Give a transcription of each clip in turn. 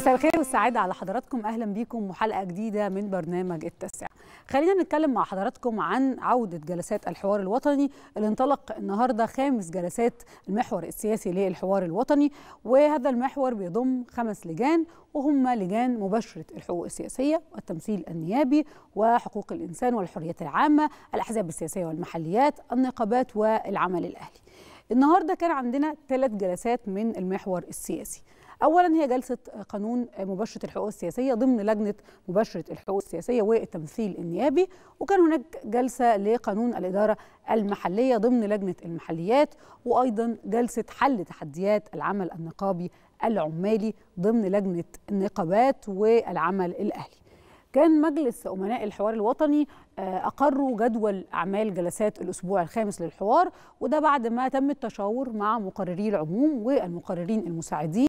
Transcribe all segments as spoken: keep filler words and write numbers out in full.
مساء الخير والسعادة على حضراتكم. أهلا بيكم وحلقة جديدة من برنامج التاسع. خلينا نتكلم مع حضراتكم عن عودة جلسات الحوار الوطني اللي انطلق النهاردة خامس جلسات المحور السياسي للحوار الوطني، وهذا المحور بيضم خمس لجان وهم لجان مباشرة الحقوق السياسية والتمثيل النيابي وحقوق الإنسان والحريات العامة، الأحزاب السياسية والمحليات، النقابات والعمل الأهلي. النهاردة كان عندنا ثلاث جلسات من المحور السياسي. أولا هي جلسة قانون مباشرة الحقوق السياسية ضمن لجنة مباشرة الحقوق السياسية والتمثيل النيابي، وكان هناك جلسة لقانون الإدارة المحلية ضمن لجنة المحليات، وأيضا جلسة حل تحديات العمل النقابي العمالي ضمن لجنة النقابات والعمل الأهلي. كان مجلس أمناء الحوار الوطني أقروا جدول أعمال جلسات الأسبوع الخامس للحوار، وده بعد ما تم التشاور مع مقرري العموم والمقررين المساعدين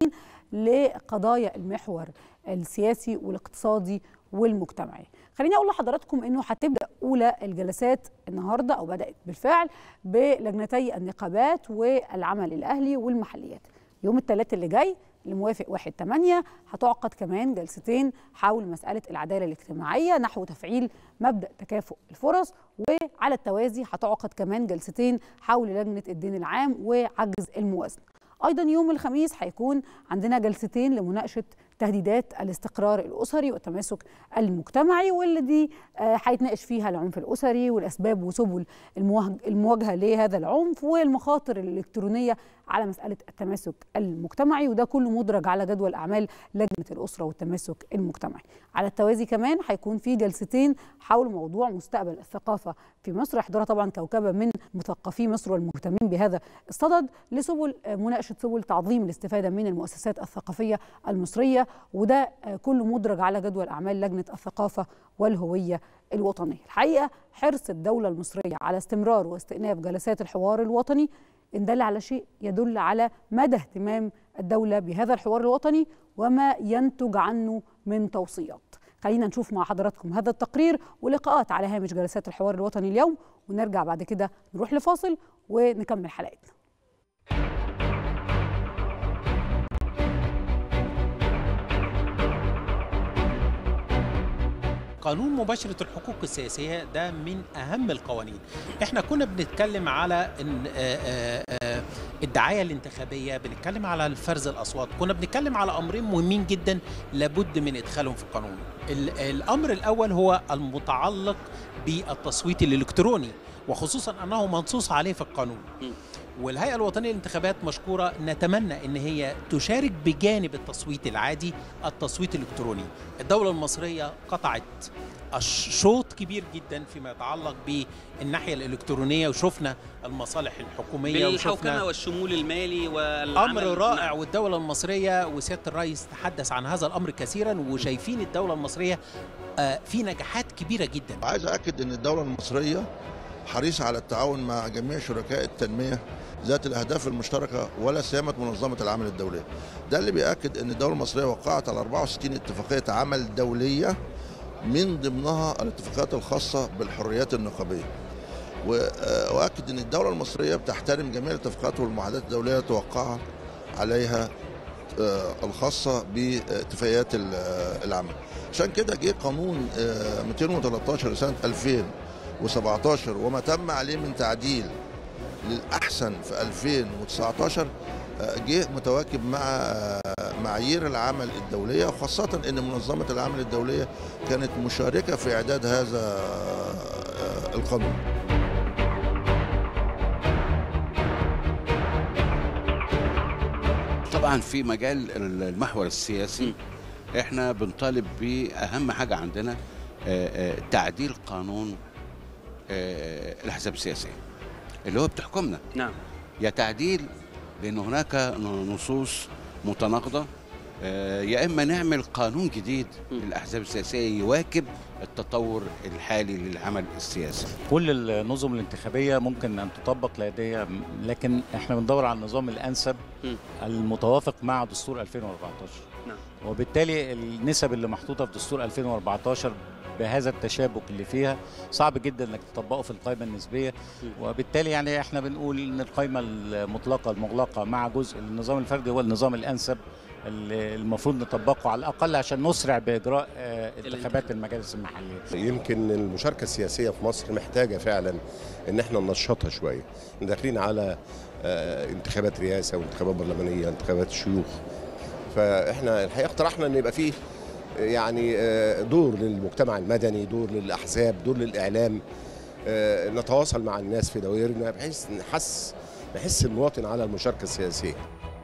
لقضايا المحور السياسي والاقتصادي والمجتمعي. خليني أقول لحضراتكم أنه هتبدأ أولى الجلسات النهاردة أو بدأت بالفعل بلجنتي النقابات والعمل الأهلي والمحليات. يوم الثلاث اللي جاي الموافق واحد ثمانية هتعقد كمان جلستين حول مسألة العدالة الاجتماعية نحو تفعيل مبدأ تكافؤ الفرص، وعلى التوازي هتعقد كمان جلستين حول لجنة الدين العام وعجز الموازنة. أيضا يوم الخميس هيكون عندنا جلستين لمناقشة تهديدات الاستقرار الأسري والتماسك المجتمعي، واللي دي هيتناقش فيها العنف الأسري والأسباب وسبل المواجهة لهذا العنف والمخاطر الإلكترونية على مسألة التماسك المجتمعي، وده كله مدرج على جدول أعمال لجنة الأسرة والتماسك المجتمعي. على التوازي كمان هيكون في جلستين حول موضوع مستقبل الثقافة في مصر، يحضرها طبعا كوكبة من مثقفي مصر والمهتمين بهذا الصدد لسبل مناقشة سبل تعظيم الاستفادة من المؤسسات الثقافية المصرية، وده كله مدرج على جدول أعمال لجنة الثقافة والهوية الوطنية. الحقيقة حرص الدولة المصرية على استمرار واستئناف جلسات الحوار الوطني إن دل على شيء يدل على مدى اهتمام الدولة بهذا الحوار الوطني وما ينتج عنه من توصيات. خلينا نشوف مع حضراتكم هذا التقرير ولقاءات على هامش جلسات الحوار الوطني اليوم، ونرجع بعد كده نروح لفاصل ونكمل حلقتنا. قانون مباشرة الحقوق السياسية ده من أهم القوانين. احنا كنا بنتكلم على الدعاية الانتخابية، بنتكلم على الفرز الأصوات، كنا بنتكلم على أمرين مهمين جدا لابد من إدخالهم في القانون. الأمر الأول هو المتعلق بالتصويت الإلكتروني، وخصوصا أنه منصوص عليه في القانون. والهيئة الوطنية للانتخابات مشكورة، نتمنى أن هي تشارك بجانب التصويت العادي التصويت الإلكتروني. الدولة المصرية قطعت شوط كبير جدا فيما يتعلق بالناحية الإلكترونية، وشفنا المصالح الحكومية بالحوكمة والشمول المالي والعمل. أمر رائع، والدولة المصرية وسيادة الرئيس تحدث عن هذا الأمر كثيرا، وشايفين الدولة المصرية في نجاحات كبيرة جدا. عايز أؤكد أن الدولة المصرية حريصة على التعاون مع جميع شركاء التنمية ذات الأهداف المشتركة ولا سيما منظمة العمل الدولية. ده اللي بيأكد أن الدولة المصرية وقعت على أربعة وستين اتفاقية عمل دولية، من ضمنها الاتفاقيات الخاصة بالحريات النقابية. وأؤكد أن الدولة المصرية بتحترم جميع الاتفاقات والمعاهدات الدولية توقع عليها الخاصة باتفاقيات العمل. عشان كده جه قانون مئتين وثلاثة عشر لسنة ألفين وسبعة عشر وما تم عليه من تعديل للأحسن في ألفين وتسعة عشر جه متواكب مع معايير العمل الدولية، وخاصة أن منظمة العمل الدولية كانت مشاركة في إعداد هذا القانون. طبعا في مجال المحور السياسي احنا بنطالب بأهم حاجة عندنا تعديل قانون الأحزاب السياسية اللي هو بتحكمنا. نعم. يا تعديل لأن هناك نصوص متناقضة، يا إما نعمل قانون جديد للأحزاب السياسية يواكب التطور الحالي للعمل السياسي. كل النظم الانتخابية ممكن أن تطبق لديها، لكن احنا بندور على النظام الأنسب المتوافق مع دستور ألفين وأربعة عشر. نعم. وبالتالي النسب اللي محطوطة في دستور ألفين وأربعة عشر بهذا التشابك اللي فيها صعب جدا انك تطبقه في القائمه النسبيه، وبالتالي يعني احنا بنقول ان القائمه المطلقه المغلقه مع جزء النظام الفردي هو النظام الانسب المفروض نطبقه على الأقل عشان نسرع بإجراء انتخابات المجالس المحلية. يمكن المشاركة السياسية في مصر محتاجة فعلا إن احنا ننشطها شوية. داخلين على انتخابات رئاسة وانتخابات برلمانية، انتخابات شيوخ. فاحنا الحقيقة اقترحنا إن يبقى فيه يعني دور للمجتمع المدني، دور للأحزاب، دور للإعلام، نتواصل مع الناس في دوائرنا بحيث نحس نحس المواطن على المشاركة السياسية.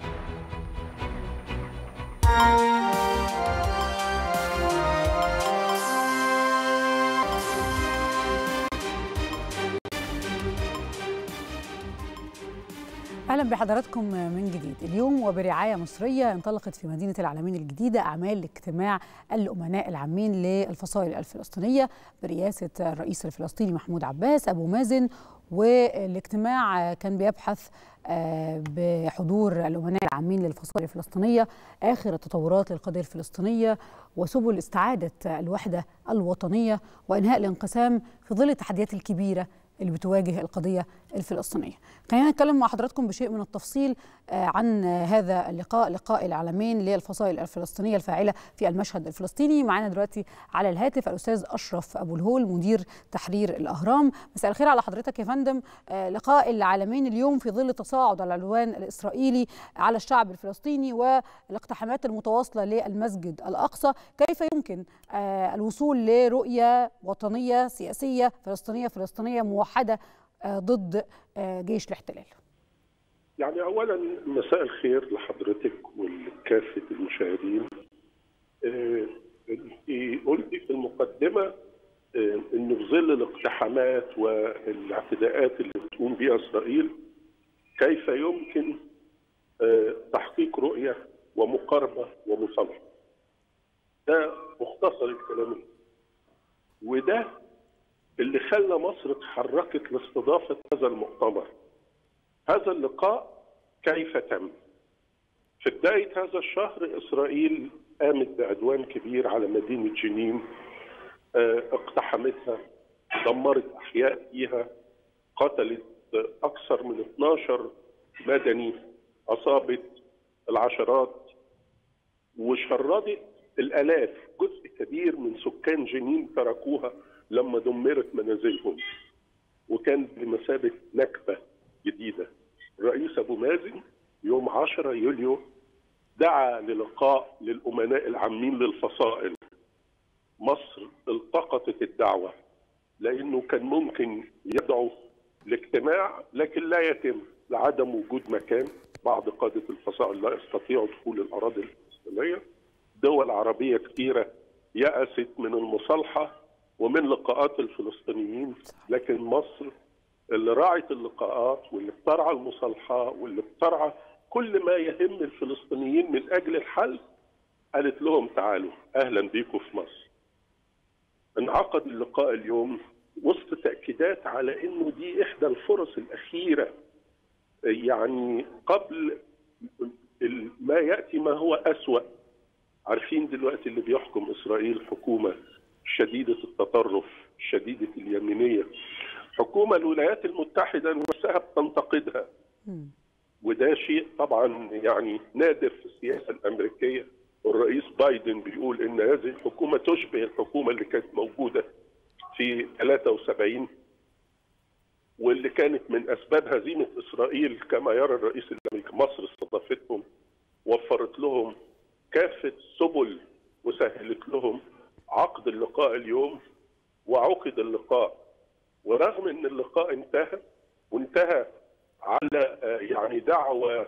أهلا بحضراتكم من جديد. اليوم وبرعاية مصرية انطلقت في مدينة العلمين الجديدة أعمال اجتماع الأمناء العامين للفصائل الفلسطينية برئاسة الرئيس الفلسطيني محمود عباس أبو مازن، والاجتماع كان بيبحث بحضور الأمناء العامين للفصائل الفلسطينية آخر التطورات للقضية الفلسطينية وسبل استعادة الوحدة الوطنية وإنهاء الانقسام في ظل التحديات الكبيرة اللي بتواجه القضية الفلسطينية. خلينا نتكلم مع حضراتكم بشيء من التفصيل عن هذا اللقاء، لقاء العالمين للفصائل الفلسطينية الفاعلة في المشهد الفلسطيني. معنا دلوقتي على الهاتف الأستاذ أشرف أبو الهول مدير تحرير الأهرام. مساء الخير على حضرتك يا فندم. لقاء العالمين اليوم في ظل تصاعد العدوان الإسرائيلي على الشعب الفلسطيني والاقتحامات المتواصلة للمسجد الأقصى، كيف يمكن الوصول لرؤية وطنية سياسية فلسطينية فلسطينية موحدة ضد جيش الاحتلال؟ يعني أولا مساء الخير لحضرتك ولكافة المشاهدين. أنت قلتي في المقدمة أنه في ظل الاقتحامات والاعتداءات اللي بتقوم بها إسرائيل كيف يمكن تحقيق رؤية ومقاربة ومصالحة. ده مختصر الكلام، وده اللي خلى مصر اتحركت لاستضافة هذا المؤتمر. هذا اللقاء كيف تم؟ في بداية هذا الشهر إسرائيل قامت بعدوان كبير على مدينة جنين، اقتحمتها، دمرت أحياء فيها، قتلت أكثر من اثناشر مدني، أصابت العشرات، وشردت الآلاف. جزء كبير من سكان جنين تركوها لما دمرت منازلهم، وكان بمثابة نكبة جديدة. الرئيس أبو مازن يوم عشرة يوليو دعا للقاء للأمناء العامين للفصائل. مصر التقطت الدعوة لأنه كان ممكن يدعو لاجتماع لكن لا يتم لعدم وجود مكان. بعض قادة الفصائل لا يستطيعوا دخول الأراضي الفلسطينية. دول عربية كثيرة يأست من المصالحة ومن لقاءات الفلسطينيين، لكن مصر اللي راعت اللقاءات واللي بترعى المصالحة واللي بترعى كل ما يهم الفلسطينيين من أجل الحل، قالت لهم تعالوا أهلا بيكم في مصر. انعقد اللقاء اليوم وسط تأكيدات على أنه دي إحدى الفرص الأخيرة، يعني قبل ما يأتي ما هو أسوأ. عارفين دلوقتي اللي بيحكم إسرائيل حكومة شديدة التطرف، شديدة اليمينية، حكومة الولايات المتحدة نفسها بتنتقدها، وده شيء طبعا يعني نادر في السياسة الأمريكية. والرئيس بايدن بيقول إن هذه الحكومة تشبه الحكومة اللي كانت موجودة في ثلاثة وسبعين واللي كانت من أسباب هزيمة إسرائيل كما يرى الرئيس الأمريكي. مصر استضافتهم، وفرت لهم كافة سبل وسهلت لهم عقد اللقاء اليوم، وعقد اللقاء. ورغم ان اللقاء انتهى وانتهى على يعني دعوة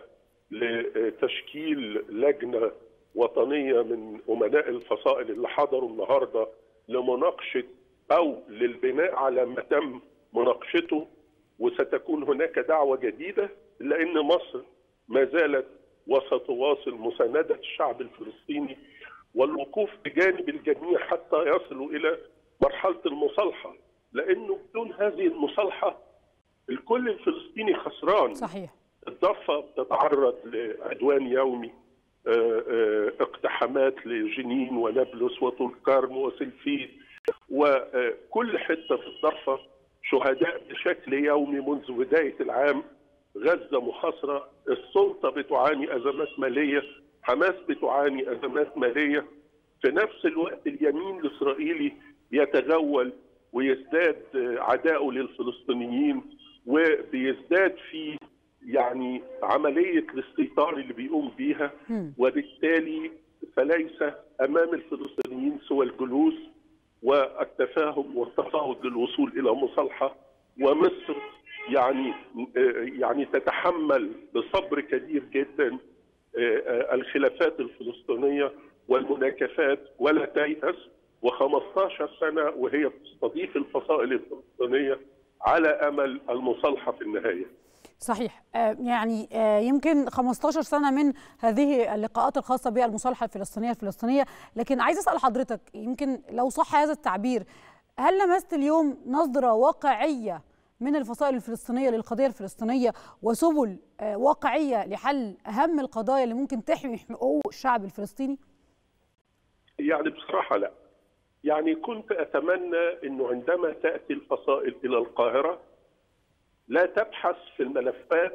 لتشكيل لجنة وطنية من أمناء الفصائل اللي حضروا النهاردة لمناقشة أو للبناء على ما تم مناقشته، وستكون هناك دعوة جديدة، لأن مصر ما زالت وستواصل مساندة الشعب الفلسطيني والوقوف بجانب الجميع حتى يصلوا إلى مرحلة المصالحة، لأنه بدون هذه المصالحة الكل الفلسطيني خسران. صحيح. الضفة بتتعرض لعدوان يومي، اقتحامات لجنين ونابلس وطول كرم وسلفيد، وكل حتة في الضفة شهداء بشكل يومي منذ بداية العام. غزة محاصرة، السلطة بتعاني أزمات مالية، حماس بتعاني أزمات مالية، في نفس الوقت اليمين الإسرائيلي يتغول ويزداد عداءه للفلسطينيين، وبيزداد في يعني عملية الاستيطان اللي بيقوم بيها، وبالتالي فليس أمام الفلسطينيين سوى الجلوس والتفاهم والتفاوض للوصول إلى مصالحة. ومصر يعني يعني تتحمل بصبر كبير جدا الخلافات الفلسطينية والمناكفات ولا تيأس، وخمستاشر سنة وهي تستضيف الفصائل الفلسطينية على أمل المصالحة في النهاية. صحيح، يعني يمكن خمستاشر سنة من هذه اللقاءات الخاصة بالمصالحة الفلسطينية الفلسطينية، لكن عايز أسأل حضرتك يمكن لو صح هذا التعبير، هل لمست اليوم نظرة واقعية من الفصائل الفلسطينية للقضية الفلسطينية وسبل واقعية لحل أهم القضايا اللي ممكن تحمي حقوق الشعب الفلسطيني؟ يعني بصراحة لا. يعني كنت أتمنى أنه عندما تأتي الفصائل إلى القاهرة لا تبحث في الملفات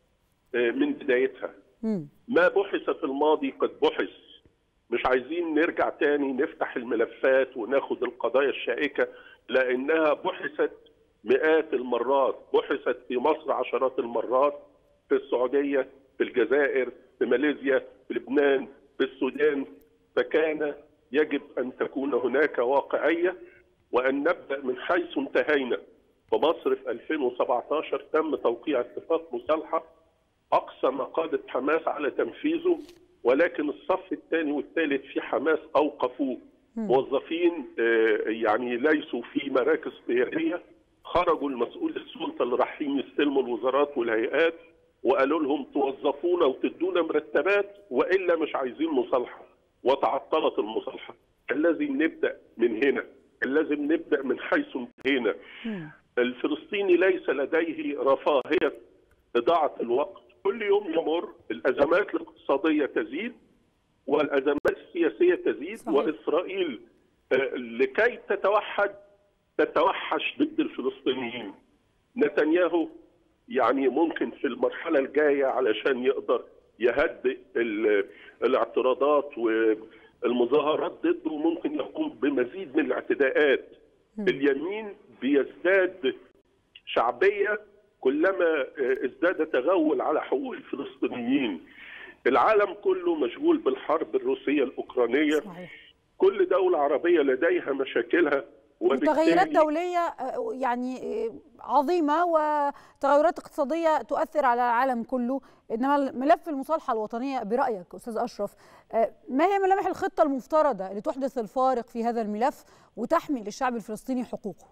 من بدايتها. ما بحث في الماضي قد بحث. مش عايزين نرجع تاني نفتح الملفات وناخد القضايا الشائكة، لأنها بحثت مئات المرات، بحثت في مصر عشرات المرات، في السعودية، في الجزائر، في ماليزيا، في لبنان، في السودان. فكان يجب أن تكون هناك واقعية وأن نبدأ من حيث انتهينا. فمصر في ألفين وسبعطاشر تم توقيع اتفاق مصالحة أقصى ما قادت حماس على تنفيذه، ولكن الصف الثاني والثالث في حماس أوقفوه. موظفين يعني ليسوا في مراكز قيادية، خرجوا المسؤول السلطة اللي رايحين يستلموا الوزارات والهيئات وقالوا لهم توظفونا وتدونا مرتبات وإلا مش عايزين مصالحة، وتعطلت المصالحة. كان لازم نبدأ من هنا، كان لازم نبدأ من حيث انتهينا. الفلسطيني ليس لديه رفاهية إضاعة الوقت، كل يوم يمر الأزمات الاقتصادية تزيد والأزمات السياسية تزيد. صحيح. وإسرائيل لكي تتوحد تتوحش ضد الفلسطينيين. نتنياهو يعني ممكن في المرحلة الجاية علشان يقدر يهدئ الاعتراضات والمظاهرات ضده ممكن يقوم بمزيد من الاعتداءات. اليمين بيزداد شعبية كلما ازداد تغول على حقوق الفلسطينيين. العالم كله مشغول بالحرب الروسية الأوكرانية. صحيح. كل دولة عربية لديها مشاكلها وتغيرات دولية يعني عظيمة وتغيرات اقتصادية تؤثر على العالم كله. إنما ملف المصالحة الوطنية برأيك أستاذ أشرف، ما هي ملامح الخطة المفترضة اللي تحدث الفارق في هذا الملف وتحمي للشعب الفلسطيني حقوقه؟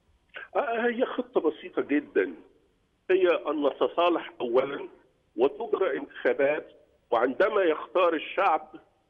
هي خطة بسيطة جدا، هي أن نتصالح أولا وتجرى انتخابات، وعندما يختار الشعب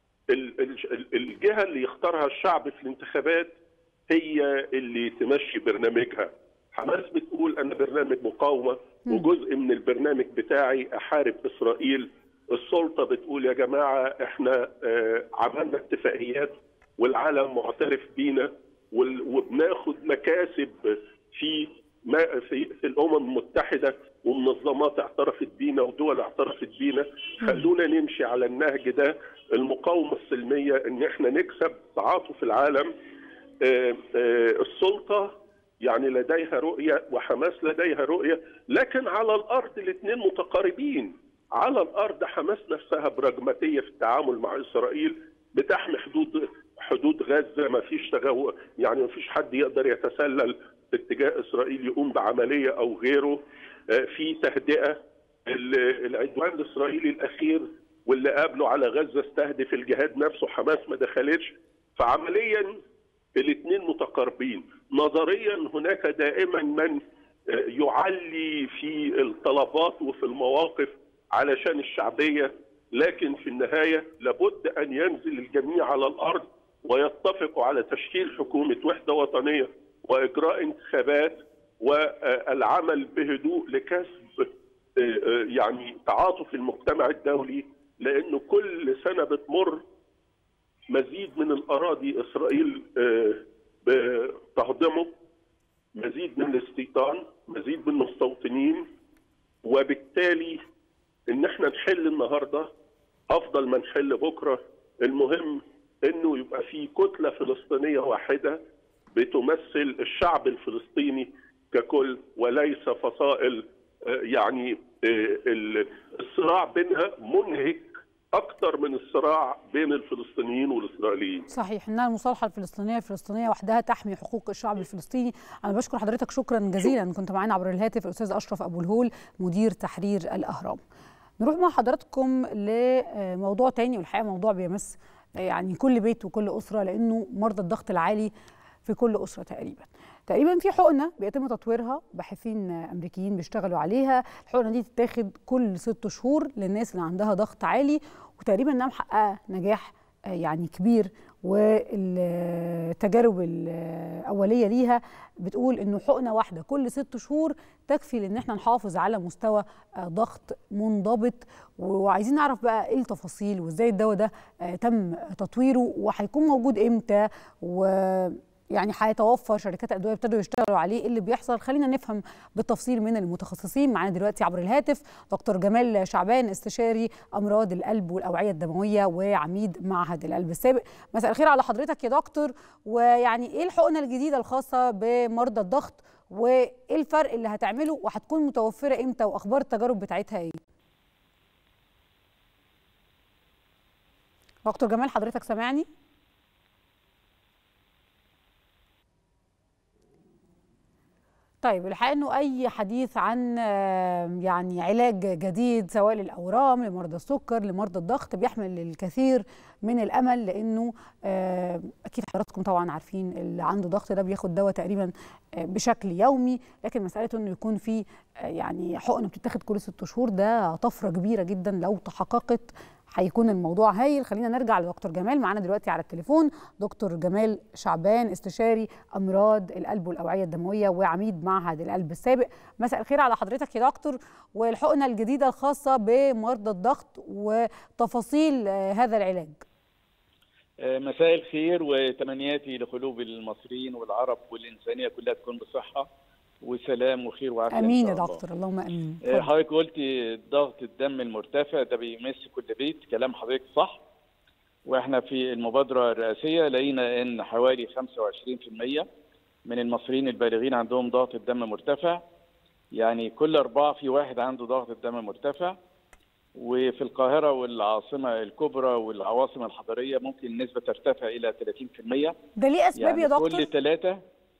الجهة اللي يختارها الشعب في الانتخابات هي اللي تمشي برنامجها. حماس بتقول أنا برنامج مقاومة وجزء من البرنامج بتاعي أحارب إسرائيل. السلطة بتقول يا جماعة احنا عملنا اتفاقيات والعالم معترف بينا وبناخد مكاسب في في في الأمم المتحدة ومنظمات اعترفت بينا ودول اعترفت بينا. خلونا نمشي على النهج ده، المقاومة السلمية، ان احنا نكسب تعاطف العالم. آآ آآ السلطة يعني لديها رؤية وحماس لديها رؤية، لكن على الأرض الاثنين متقاربين. على الأرض حماس نفسها براجماتية في التعامل مع إسرائيل، بتحمي حدود حدود غزة، ما فيش تغو يعني ما فيش حد يقدر يتسلل في اتجاه إسرائيل يقوم بعملية أو غيره. في تهدئة. العدوان الإسرائيلي الأخير واللي قابله على غزة استهدف الجهاد نفسه، حماس ما دخلتش. فعمليا الاثنين متقاربين. نظريا هناك دائما من يعلي في الطلبات وفي المواقف علشان الشعبية، لكن في النهاية لابد أن ينزل الجميع على الأرض ويتفقوا على تشكيل حكومة وحدة وطنية وإجراء انتخابات والعمل بهدوء لكسب يعني تعاطف المجتمع الدولي، لأنه كل سنة بتمر مزيد من الأراضي إسرائيل بتهضمه، مزيد من الاستيطان، مزيد من المستوطنين. وبالتالي إن احنا نحل النهارده افضل ما نحل بكره، المهم انه يبقى في كتله فلسطينيه واحده بتمثل الشعب الفلسطيني ككل، وليس فصائل. يعني الصراع بينها منهك اكثر من الصراع بين الفلسطينيين والاسرائيليين. صحيح انها المصالحه الفلسطينيه الفلسطينيه وحدها تحمي حقوق الشعب الفلسطيني. انا بشكر حضرتك شكرا جزيلا. كنت معانا عبر الهاتف الاستاذ اشرف ابو الهول مدير تحرير الاهرام. نروح مع حضراتكم لموضوع تاني، والحقيقه موضوع بيمس يعني كل بيت وكل اسره، لانه مرضى الضغط العالي في كل اسره تقريبا. تقريبا في حقنه بيتم تطويرها، باحثين امريكيين بيشتغلوا عليها. الحقنه دي تتاخد كل ست شهور للناس اللي عندها ضغط عالي، وتقريبا انها محققه نجاح يعني كبير. والتجارب الاوليه ليها بتقول انه حقنه واحده كل ست شهور تكفي لان احنا نحافظ على مستوى ضغط منضبط. وعايزين نعرف بقى ايه التفاصيل وازاي الدواء ده تم تطويره وهيكون موجود امتى، و يعني هيتوفر. شركات الادويه ابتدوا يشتغلوا عليه، ايه اللي بيحصل؟ خلينا نفهم بالتفصيل من المتخصصين. معانا دلوقتي عبر الهاتف دكتور جمال شعبان، استشاري امراض القلب والاوعيه الدمويه وعميد معهد القلب السابق. مساء الخير على حضرتك يا دكتور. ويعني ايه الحقنه الجديده الخاصه بمرضى الضغط، وايه الفرق اللي هتعمله، وهتكون متوفره امتى، واخبار التجارب بتاعتها ايه؟ دكتور جمال حضرتك سامعني؟ طيب الحقيقه انه اي حديث عن يعني علاج جديد سواء للاورام، لمرضى السكر، لمرضى الضغط، بيحمل الكثير من الامل، لانه اكيد حضراتكم طبعا عارفين اللي عنده ضغط ده بياخد دواء تقريبا بشكل يومي، لكن مساله انه يكون في يعني حقنه بتتاخد كل ست شهور ده طفره كبيره جدا. لو تحققت هيكون الموضوع هايل. خلينا نرجع لدكتور جمال. معانا دلوقتي على التليفون دكتور جمال شعبان، استشاري امراض القلب والاوعيه الدمويه وعميد معهد القلب السابق. مساء الخير على حضرتك يا دكتور. والحقنه الجديده الخاصه بمرضى الضغط وتفاصيل هذا العلاج. مساء الخير، وتمنياتي لقلوب المصريين والعرب والانسانيه كلها تكون بصحه وسلام وخير وعافيه. امين يا دكتور، اللهم امين. حضرتك قلتي ضغط الدم المرتفع ده بيمس كل بيت، كلام حضرتك صح. واحنا في المبادره الرئاسيه لقينا ان حوالي خمسة وعشرين بالمئة من المصريين البالغين عندهم ضغط الدم مرتفع، يعني كل اربعه في واحد عنده ضغط الدم مرتفع. وفي القاهره والعاصمه الكبرى والعواصم الحضريه ممكن النسبه ترتفع الى ثلاثين بالمئة. ده ليه اسباب يعني يا دكتور؟ كل ثلاثه.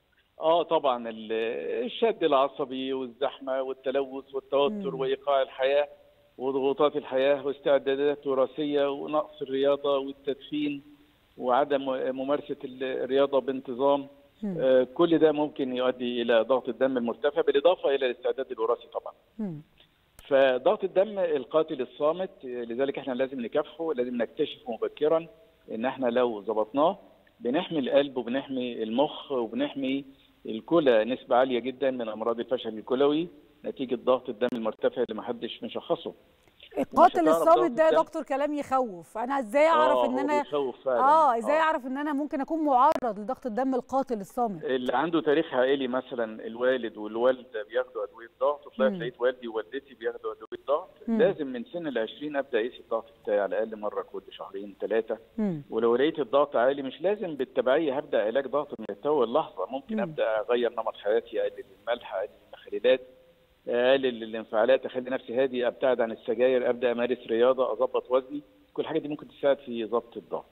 اه طبعا الشد العصبي والزحمه والتلوث والتوتر مم. وايقاع الحياه وضغوطات الحياه واستعدادات وراثيه ونقص الرياضه والتدخين وعدم ممارسه الرياضه بانتظام. آه كل ده ممكن يؤدي الى ضغط الدم المرتفع، بالاضافه الى الاستعداد الوراثي طبعا. مم. فضغط الدم القاتل الصامت، لذلك احنا لازم نكافحه، لازم نكتشفه مبكرا ان احنا لو ظبطناه بنحمي القلب وبنحمي المخ وبنحمي الكلى. نسبة عالية جدا من أمراض الفشل الكلوي نتيجة ضغط الدم المرتفع اللي ما حدش مشخصه. القاتل الصامت ده يا دكتور كلام يخوف. أنا ازاي أعرف إن أنا اه ازاي أعرف إن أنا ممكن أكون معرض لضغط الدم القاتل الصامت؟ اللي عنده تاريخ عائلي، مثلا الوالد والوالدة بياخدوا أدوية ضغط، وطلعت لقيت والدي ووالدتي بياخدوا أدوية ضغط، لازم من سن العشرين أبدأ أقيس الضغط بتاعي على الأقل مرة كل شهرين ثلاثة. ولو لقيت الضغط عالي مش لازم بالتبعية هبدأ علاج ضغط من التو اللحظة، ممكن مم. أبدأ أغير نمط حياتي، أقلل الملح، أقلل المخللات، اقلل الانفعالات، اخلي نفسي هادي، ابتعد عن السجاير، ابدا امارس رياضه، اظبط وزني. كل الحاجات دي ممكن تساعد في ضبط الضغط.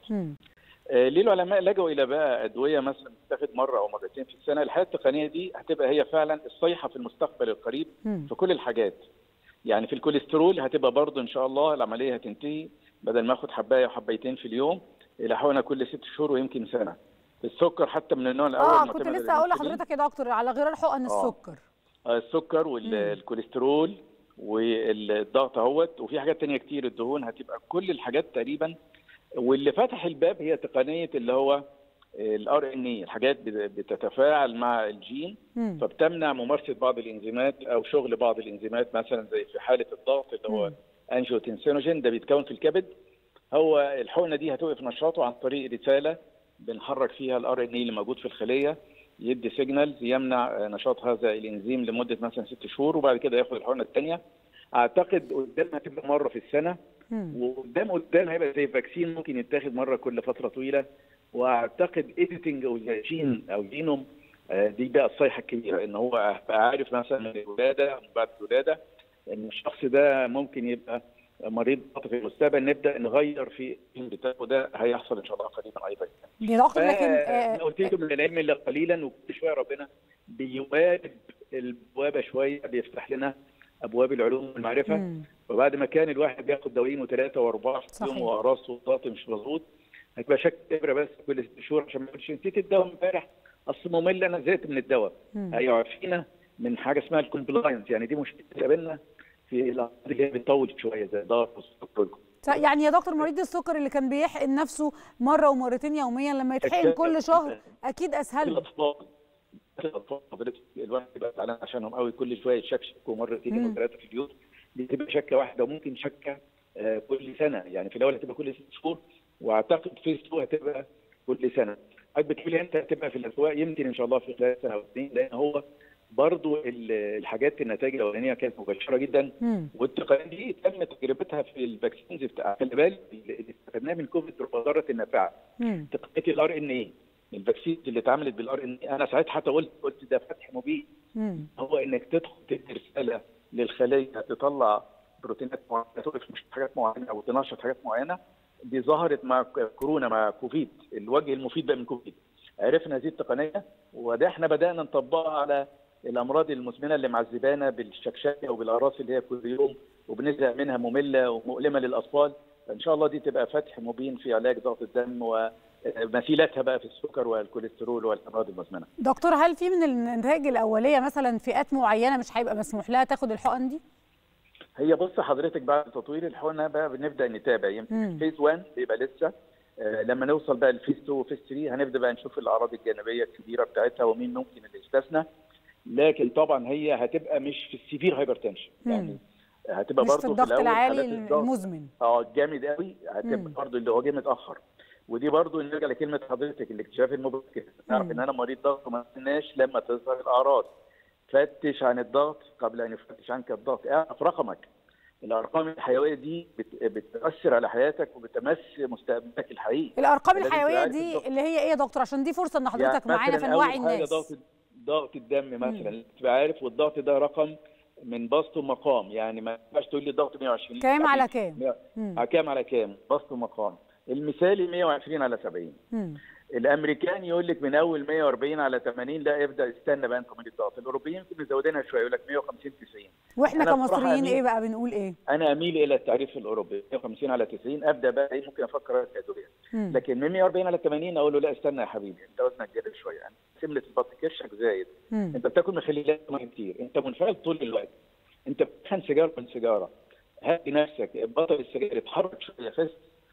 آه ليه العلماء لجوا الى بقى ادويه مثلا تتاخد مره او مرتين في السنه؟ الحياه التقنيه دي هتبقى هي فعلا الصيحه في المستقبل القريب مم. في كل الحاجات. يعني في الكوليسترول هتبقى برضه ان شاء الله العمليه هتنتهي، بدل ما اخد حبايه وحبايتين في اليوم الى حقنه كل ست شهور ويمكن سنه. السكر حتى من النوع الاول اه كنت لسه هقول لحضرتك يا دكتور على غرار حقن آه. السكر. السكر والكوليسترول والضغط اهوت، وفي حاجات تانية كتير، الدهون، هتبقى كل الحاجات تقريبا. واللي فتح الباب هي تقنيه اللي هو الار ان اي، الحاجات بتتفاعل مع الجين مم. فبتمنع ممارسه بعض الانزيمات او شغل بعض الانزيمات، مثلا زي في حاله الضغط اللي هو انجيوتنسينوجين ده بيتكون في الكبد. هو الحقنه دي هتوقف نشاطه عن طريق رساله بنحرك فيها الار ان اي اللي موجود في الخليه، يدي سيجنالز يمنع نشاط هذا الانزيم لمده مثلا ست شهور، وبعد كده ياخد الحقنه الثانيه. اعتقد قدامها تبقى مره في السنه، وقدام قدام هيبقى زي فاكسين ممكن يتاخد مره كل فتره طويله. واعتقد ايديتنج او جين او جينوم دي بقى الصيحه الكبيره، ان هو بقى عارف مثلا من الولاده بعد الولاده ان الشخص ده ممكن يبقى مريض في المستقبل، نبدا نغير في الجين بتاعه. ده هيحصل ان شاء الله قريبا ايضا. يا دكتور لكن انا قلت لكم من العلم الا قليلا، وكل شويه ربنا بيوارب البوابه شويه، بيفتح لنا ابواب العلوم والمعرفه. وبعد ما كان الواحد بياخد دوايين وثلاثه واربعه في يوم واقراص وضغط مش مظبوط، هتبقى شك ابره بس كل ست شهور عشان ما تقولش نسيت الدواء امبارح اصل ممل انا زهقت من الدواء. هيعفينا من حاجه اسمها الكومبلاينس، يعني دي مشكله تقابلنا في الامراض اللي هي بتطول شويه زي الضغط والسكر. يعني يا دكتور مريض السكر اللي كان بيحقن نفسه مره ومرتين يوميا لما يتحقن كل شهر اكيد اسهل. الاطفال الاطفال حضرتك الواحد بيبقى زعلان عشانهم قوي، كل شويه يشكشكوا مرتين وثلاثه في اليوم. دي تبقى شكه واحده وممكن شكه آه كل سنه، يعني في الاول هتبقى كل ست شهور، واعتقد في السوق هتبقى كل سنه. حضرتك بتقولي امتى هتبقى في الاسواق؟ يمكن ان شاء الله في خلال سنه او اثنين، لان هو برضو الحاجات النتائج الاولانيه كانت مبشره جدا، والتقنيه دي تم تجربتها في الفاكسينز بتاع خلي بالك اللي استفدناه من كوفيد بمضره النافعه. تقنيه الار ان اي الفاكسين اللي اتعملت بالار ان اي، انا ساعتها حتى قلت قلت ده فتح مبين. هو انك تدخل تدي رساله للخليه تطلع بروتينات معينه، توقف مش حاجات معينه او تنشط حاجات معينه. دي ظهرت مع كورونا مع كوفيد، الوجه المفيد بقى من كوفيد. عرفنا هذه التقنيه وده احنا بدانا نطبقها على الامراض المزمنه اللي معذبانا بالشكشكه وبالاقراص اللي هي كل يوم وبنزهق منها، ممله ومؤلمه للاطفال. ان شاء الله دي تبقى فتح مبين في علاج ضغط الدم ومثيلاتها بقى في السكر والكوليسترول والامراض المزمنه. دكتور هل في من النتائج الاوليه مثلا فئات معينه مش هيبقى مسموح لها تاخد الحقن دي؟ هي بص حضرتك بعد تطوير الحقنه بقى بنبدا نتابع. يمكن فيز واحد بيبقى لسه، آه لما نوصل بقى لفيز اتنين وفيز تلاتة هنبدا بقى نشوف الاعراض الجانبيه الكبيره بتاعتها ومين ممكن اللي يستثنى. لكن طبعا هي هتبقى مش في السيفير هايبرتنشن، يعني هتبقى برضه في الضغط العالي المزمن اه جامد قوي، هتبقى برضه اللي هو جه متاخر. ودي برضه نرجع لكلمه حضرتك الاكتشاف المبكر، نعرف ان انا مريض ضغط وما استناش لما تظهر الاعراض. فتش عن الضغط قبل ان يفتش عنك الضغط، اعرف رقمك. الارقام الحيويه دي بتاثر على حياتك وبتمس مستقبلك الحقيقي. الارقام الحيويه دي اللي هي ايه يا دكتور عشان دي فرصه ان حضرتك يعني معانا فنوعي الناس. ضغط ضغط الدم مثلا تبقى عارف، والضغط ده رقم من بسط ومقام، يعني ما ينفعش تقول لي الضغط مية وعشرين كام على كام؟ على كام على كام؟ بسط ومقام. المثالي مية وعشرين على سبعين. مم. الامريكان يقول لك من اول مية واربعين على ثمانين، لا ابدا استنى بقى انت مريض ضغط. الاوروبيين يمكن مزودينها شويه يقول لك مية وخمسين تسعين. واحنا كمصريين ايه بقى بنقول ايه؟ انا اميل الى التعريف الاوروبي مية وخمسين على تسعين، ابدا بقى ايه ممكن افكر في ادويه. لكن من مية واربعين على ثمانين اقول له لا استنى يا حبيبي انت وزنك جامد شويه، يعني سمنه البطن كرشك زايد، مم. انت بتاكل مخللات كتير، انت منفعل طول الوقت، انت بتدخن سيجاره من سيجاره، هدي نفسك، بطل السجاير، اتحرك شويه، فز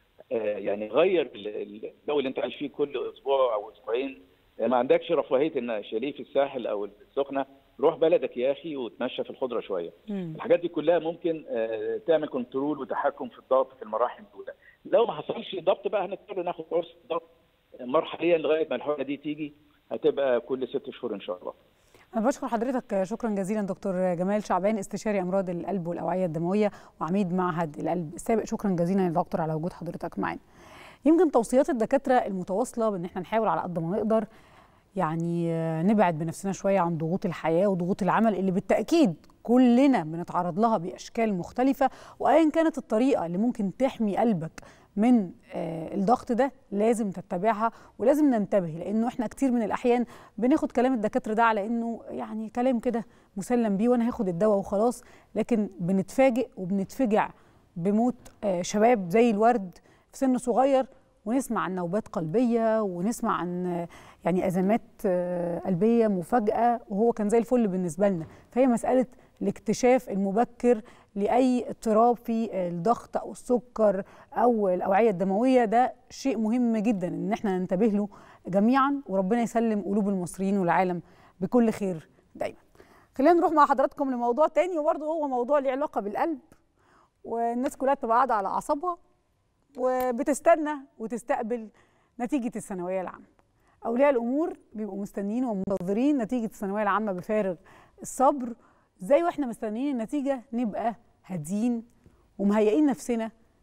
آه يعني غير الجو اللي انت عايش فيه كل اسبوع او اسبوعين. ما عندكش رفاهيه ان شاليه في الساحل او السخنه، روح بلدك يا اخي وتمشى في الخضره شويه. مم. الحاجات دي كلها ممكن آه تعمل كنترول وتحكم في الضغط في المراحل الاولى. لو ما حصلش ضغط بقى هنضطر ناخد كورس ضغط مرحليا لغايه ما الحقنه دي تيجي، هتبقى كل ست شهور ان شاء الله. أنا بشكر حضرتك شكرا جزيلا دكتور جمال شعبان، استشاري أمراض القلب والأوعية الدموية وعميد معهد القلب السابق. شكرا جزيلا يا دكتور على وجود حضرتك معانا. يمكن توصيات الدكاترة المتواصلة بأن احنا نحاول على قد ما نقدر يعني نبعد بنفسنا شوية عن ضغوط الحياة وضغوط العمل اللي بالتأكيد كلنا بنتعرض لها بأشكال مختلفة، وأيا كانت الطريقة اللي ممكن تحمي قلبك من الضغط ده لازم تتبعها ولازم ننتبه، لانه احنا كتير من الاحيان بناخد كلام الدكاتره ده على انه يعني كلام كده مسلم بيه وانا هاخد الدواء وخلاص، لكن بنتفاجئ وبنتفجع بموت شباب زي الورد في سن صغير، ونسمع عن نوبات قلبيه ونسمع عن يعني ازمات قلبيه مفاجاه وهو كان زي الفل بالنسبه لنا. فهي مساله الاكتشاف المبكر لأي اضطراب في الضغط أو السكر أو الأوعية الدموية، ده شيء مهم جدا إن احنا ننتبه له جميعا، وربنا يسلم قلوب المصريين والعالم بكل خير دايما. خلينا نروح مع حضراتكم لموضوع تاني، وبرضه هو موضوع له علاقة بالقلب، والناس كلها بتبقى قاعدة على أعصابها وبتستنى وتستقبل نتيجة الثانوية العامة. أولياء الأمور بيبقوا مستنيين ومنتظرين نتيجة الثانوية العامة بفارغ الصبر. ازاي واحنا مستنيين النتيجه نبقى هاديين ومهيئين نفسنا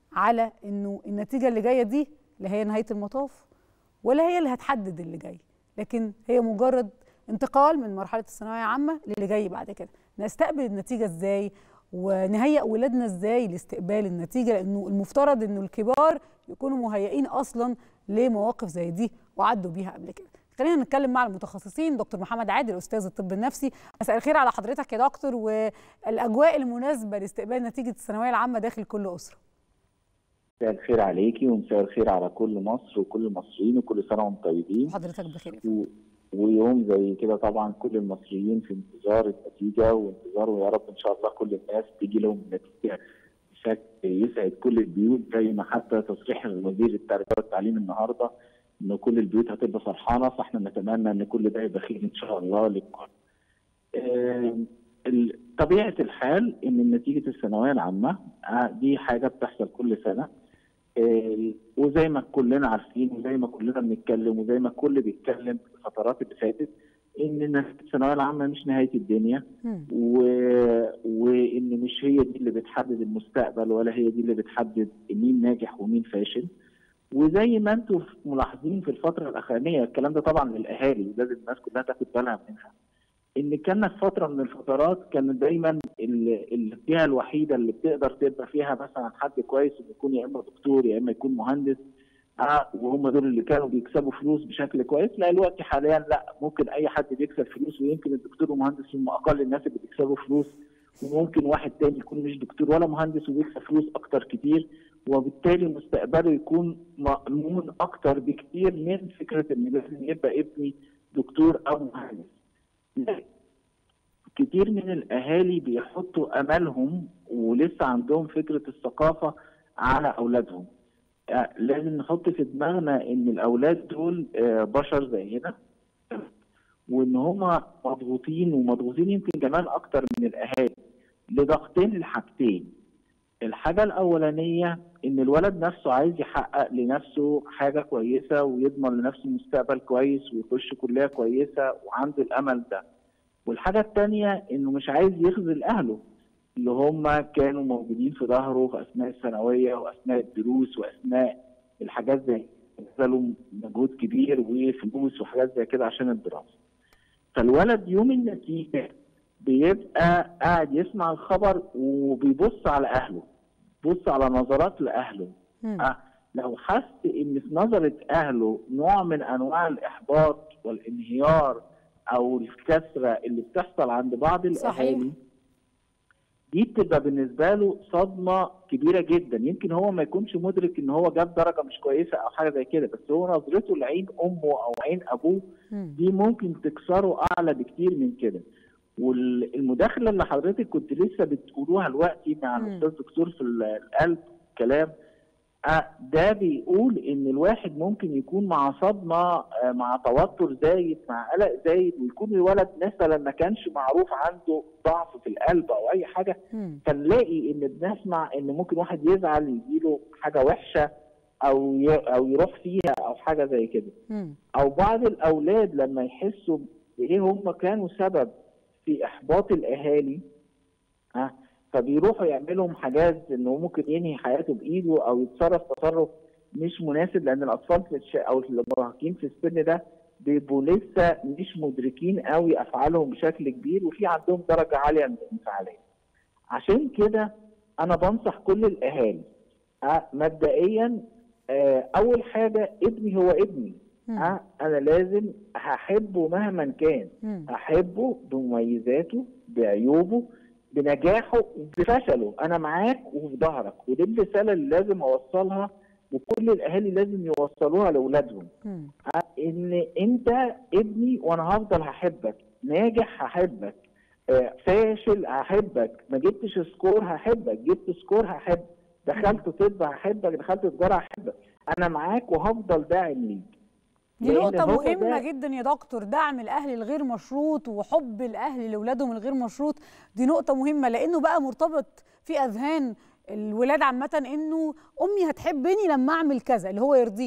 على انه النتيجه اللي جايه دي لا هي نهايه المطاف ولا هي اللي هتحدد اللي جاي، لكن هي مجرد انتقال من مرحله الثانويه عامه للي جاي بعد كده. نستقبل النتيجه ازاي ونهيئ ولادنا ازاي لاستقبال النتيجه، لانه المفترض انه الكبار يكونوا مهيئين اصلا لمواقف زي دي وعدوا بيها قبل كده. خلينا نتكلم مع المتخصصين. دكتور محمد عادل استاذ الطب النفسي، مساء الخير على حضرتك يا دكتور، والاجواء المناسبه لاستقبال نتيجه الثانويه العامه داخل كل اسره. مساء الخير عليكي ومساء الخير على كل مصر وكل المصريين وكل سنه وانتم طيبين. حضرتك بخير. و... ويوم زي كده طبعا كل المصريين في انتظار النتيجه وانتظار، ويا رب ان شاء الله كل الناس تيجي لهم النتيجه بشكل يسعد كل البيوت، زي ما حتى تصريح وزير التربيه والتعليم النهارده ان كل البيوت هتبقى فرحانه، فاحنا نتمنى ان كل ده يبقى خير ان شاء الله للكل. آه طبيعه الحال ان نتيجه الثانويه العامه دي حاجه بتحصل كل سنه، آه وزي ما كلنا عارفين وزي ما كلنا بنتكلم وزي ما الكل بيتكلم في الفترات اللي فاتت ان الثانويه العامه مش نهايه الدنيا، و... وان مش هي دي اللي بتحدد المستقبل ولا هي دي اللي بتحدد مين ناجح ومين فاشل. وزي ما انتم ملاحظين في الفتره الاخرانيه، الكلام ده طبعا للاهالي لازم الناس كلها تاخد بالها منها، ان كانت فتره من الفترات كانت دايما الجهه الوحيده اللي بتقدر تبقى فيها مثلا حد كويس انه يكون يا اما دكتور يا اما يكون مهندس، اه وهم دول اللي كانوا بيكسبوا فلوس بشكل كويس. لا دلوقتي حاليا لا، ممكن اي حد بيكسب فلوس، ويمكن الدكتور والمهندس هم اقل الناس اللي بيكسبوا فلوس، وممكن واحد تاني يكون مش دكتور ولا مهندس وبيكسب فلوس اكتر كتير، وبالتالي مستقبله يكون مأمون اكتر بكتير من فكره ان لازم يبقى ابني دكتور او مهندس. كتير من الاهالي بيحطوا املهم ولسه عندهم فكره الثقافه على اولادهم. لازم نحط في دماغنا ان الاولاد دول بشر زينا، وان هم مضغوطين ومضغوطين يمكن كمان اكتر من الاهالي لضغطين الحاجتين. الحاجه الاولانيه ان الولد نفسه عايز يحقق لنفسه حاجه كويسه ويضمن لنفسه مستقبل كويس ويخش كليه كويسه وعنده الامل ده. والحاجه الثانيه انه مش عايز يخذل اهله اللي هم كانوا موجودين في ظهره في اثناء الثانويه واثناء الدروس واثناء الحاجات زي بذلوا مجهود كبير وفلوس وحاجات زي كده عشان الدراسه. فالولد يوم النتيجه بيبقى قاعد يسمع الخبر وبيبص على اهله، بيبص على نظرات لاهله. أه لو حس ان في نظره اهله نوع من انواع الاحباط والانهيار او الكسره اللي بتحصل عند بعض الاهالي، دي بتبقى بالنسبه له صدمه كبيره جدا. يمكن هو ما يكونش مدرك ان هو جاب درجه مش كويسه او حاجه زي كده، بس هو نظرته لعين امه او عين ابوه دي ممكن تكسره اعلى بكتير من كده. والمداخله اللي حضرتك كنت لسه بتقولوها دلوقتي مع الاستاذ دكتور في القلب كلام ده بيقول ان الواحد ممكن يكون مع صدمه، مع توتر زايد، مع قلق زايد، ويكون الولد مثلا ما كانش معروف عنده ضعف في القلب او اي حاجه، فنلاقي ان بنسمع ان ممكن واحد يزعل يجيله حاجه وحشه او او يروح فيها او حاجه زي كده. او بعض الاولاد لما يحسوا بايه هم كانوا سبب في احباط الاهالي، ها فبيروحوا يعملوا حاجات انه ممكن ينهي حياته بايده او يتصرف تصرف مش مناسب، لان الاطفال في الش... او المراهقين في السن ده بيبقوا لسه مش مدركين قوي افعالهم بشكل كبير وفي عندهم درجه عاليه من الانفعاليه. عشان كده انا بنصح كل الاهالي أه مبدئيا أه اول حاجه ابني هو ابني، أه انا لازم هحبه مهما كان، هحبه بمميزاته بعيوبه بنجاحه بفشله، انا معاك وفي ظهرك. ودي الرساله اللي لازم اوصلها وكل الاهالي لازم يوصلوها لاولادهم، ان انت ابني وانا هفضل هحبك، ناجح هحبك، فاشل هحبك، ما جبتش سكور هحبك، جبت سكور هحبك، دخلت طب هحبك، دخلت تجاره هحبك، انا معاك وهفضل داعم ليك. دي نقطة مهمة جدا يا دكتور، دعم الأهل الغير مشروط وحب الأهل لأولادهم الغير مشروط، دي نقطة مهمة لأنه بقى مرتبط في أذهان الولاد عامة إنه أمي هتحبني لما أعمل كذا اللي هو يرضيها،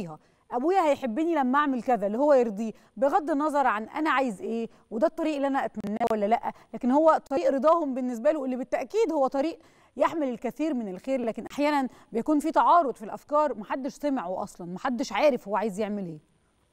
ابويا هيحبني لما اعمل كذا اللي هو يرضيه، بغض النظر عن انا عايز ايه وده الطريق اللي انا اتمناه ولا لا، لكن هو طريق رضاهم بالنسبه له اللي بالتاكيد هو طريق يحمل الكثير من الخير. لكن احيانا بيكون في تعارض في الافكار، محدش سمعه اصلا، محدش عارف هو عايز يعمل ايه.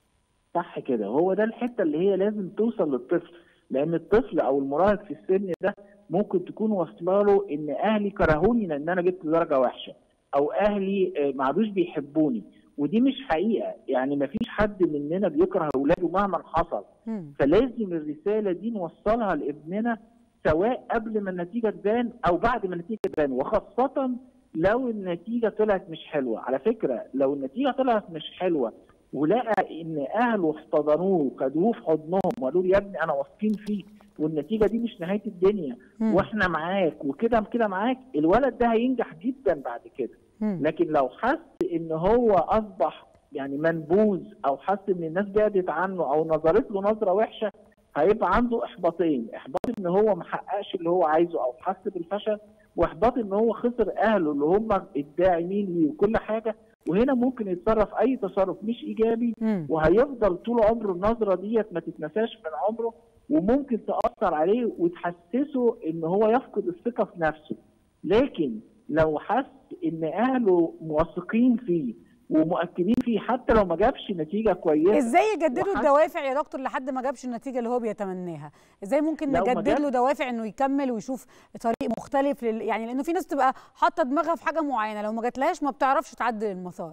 صح كده، هو ده الحته اللي هي لازم توصل للطفل، لان الطفل او المراهق في السن ده ممكن تكون واصله له ان اهلي كرهوني لان انا جبت درجه وحشه، او اهلي ما عادوش بيحبوني، ودي مش حقيقه. يعني ما فيش حد مننا بيكره اولاده مهما حصل. م. فلازم الرساله دي نوصلها لابننا سواء قبل ما النتيجه تبان او بعد ما النتيجه تبان، وخاصه لو النتيجه طلعت مش حلوه. على فكره لو النتيجه طلعت مش حلوه ولقى ان اهله احتضنوه وخدوه في حضنهم وقالوا له يا ابني انا واثقين فيك والنتيجه دي مش نهايه الدنيا م. واحنا معاك وكده كده معاك، الولد ده هينجح جدا بعد كده. م. لكن لو حس ان هو اصبح يعني منبوذ او حس ان الناس بعدت عنه او نظرت له نظره وحشه، هيبقى عنده احباطين، احباط ان هو ما حققش اللي هو عايزه او حس بالفشل، واحباط ان هو خسر اهله اللي هم الداعمين ليه وكل حاجه، وهنا ممكن يتصرف اي تصرف مش ايجابي م. وهيفضل طول عمره النظره ديت ما تتنساش من عمره، وممكن تاثر عليه وتحسسه ان هو يفقد الثقه في نفسه. لكن لو حس ان اهله موثقين فيه ومؤكدين فيه حتى لو ما جابش نتيجه كويسه، ازاي يجددوا الدوافع يا دكتور لحد ما جابش النتيجه اللي هو بيتمناها؟ ازاي ممكن نجدد له دوافع انه يكمل ويشوف طريق مختلف لل... يعني لانه في ناس تبقى حاطه دماغها في حاجه معينه لو ما جاتلهاش ما بتعرفش تعدل المسار.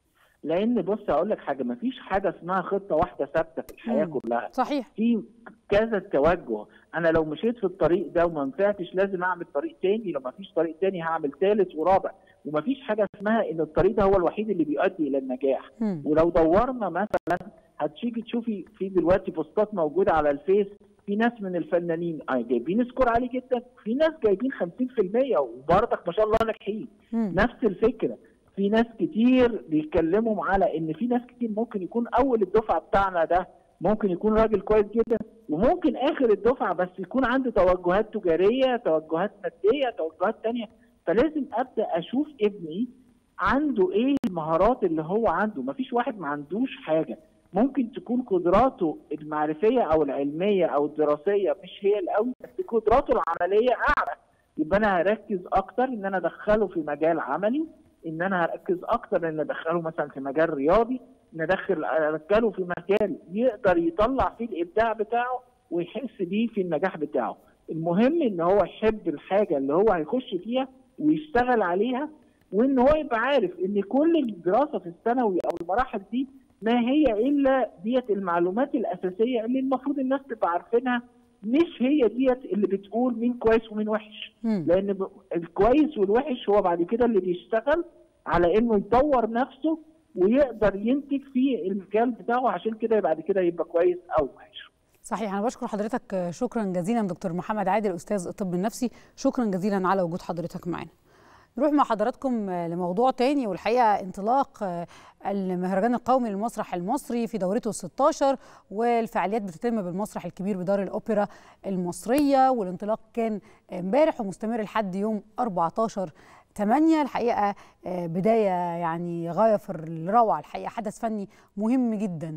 لان بص هقول لك حاجه، ما فيش حاجه اسمها خطه واحده ثابته في الحياه مم. كلها. صحيح. في كذا توجه، انا لو مشيت في الطريق ده وما نفعتش لازم اعمل طريق تاني، لو ما فيش طريق تاني هعمل ثالث ورابع، وما فيش حاجه اسمها ان الطريق ده هو الوحيد اللي بيؤدي الى النجاح. مم. ولو دورنا مثلا هتيجي تشوفي في دلوقتي بوستات موجوده على الفيس، في ناس من الفنانين جايبين سكور عالي جدا، في ناس جايبين خمسين في المية وبرضك ما شاء الله ناجحين. نفس الفكره، في ناس كتير بيتكلموا على ان في ناس كتير ممكن يكون اول الدفعه بتاعنا ده ممكن يكون راجل كويس جدا، وممكن اخر الدفعه بس يكون عنده توجهات تجاريه، توجهات ماديه، توجهات ثانيه. فلازم ابدا اشوف ابني عنده ايه المهارات اللي هو عنده. مفيش واحد ما عندوش حاجه، ممكن تكون قدراته المعرفيه او العلميه او الدراسيه مش هي القوي، بس قدراته العمليه اعلى. يبقى انا هركز اكتر ان انا ادخله في مجال عملي، ان انا هركز اكتر ان ادخله مثلا في مجال رياضي، ان ادخل ادخله في مجال يقدر يطلع فيه الابداع بتاعه ويحس بيه في النجاح بتاعه. المهم ان هو يحب الحاجه اللي هو هيخش فيها ويشتغل عليها، وان هو يبقى عارف ان كل الدراسه في الثانوي او المراحل دي ما هي الا ديت المعلومات الاساسيه اللي المفروض الناس تبقى عارفينها، مش هي ديت اللي بتقول مين كويس ومين وحش. م. لان الكويس والوحش هو بعد كده اللي بيشتغل على انه يطور نفسه ويقدر ينتج في المجال بتاعه، عشان كده بعد كده يبقى كويس او وحش. صحيح. انا بشكر حضرتك شكرا جزيلا دكتور محمد عادل استاذ الطب النفسي، شكرا جزيلا على وجود حضرتك معنا. نروح مع حضراتكم لموضوع تاني، والحقيقه انطلاق المهرجان القومي للمسرح المصري في دورته الستاشر، والفعاليات بتتم بالمسرح الكبير بدار الاوبرا المصريه، والانطلاق كان امبارح ومستمر لحد يوم أربعتاشر ثمانية. الحقيقه بدايه يعني غايه في الروعه، الحقيقه حدث فني مهم جدا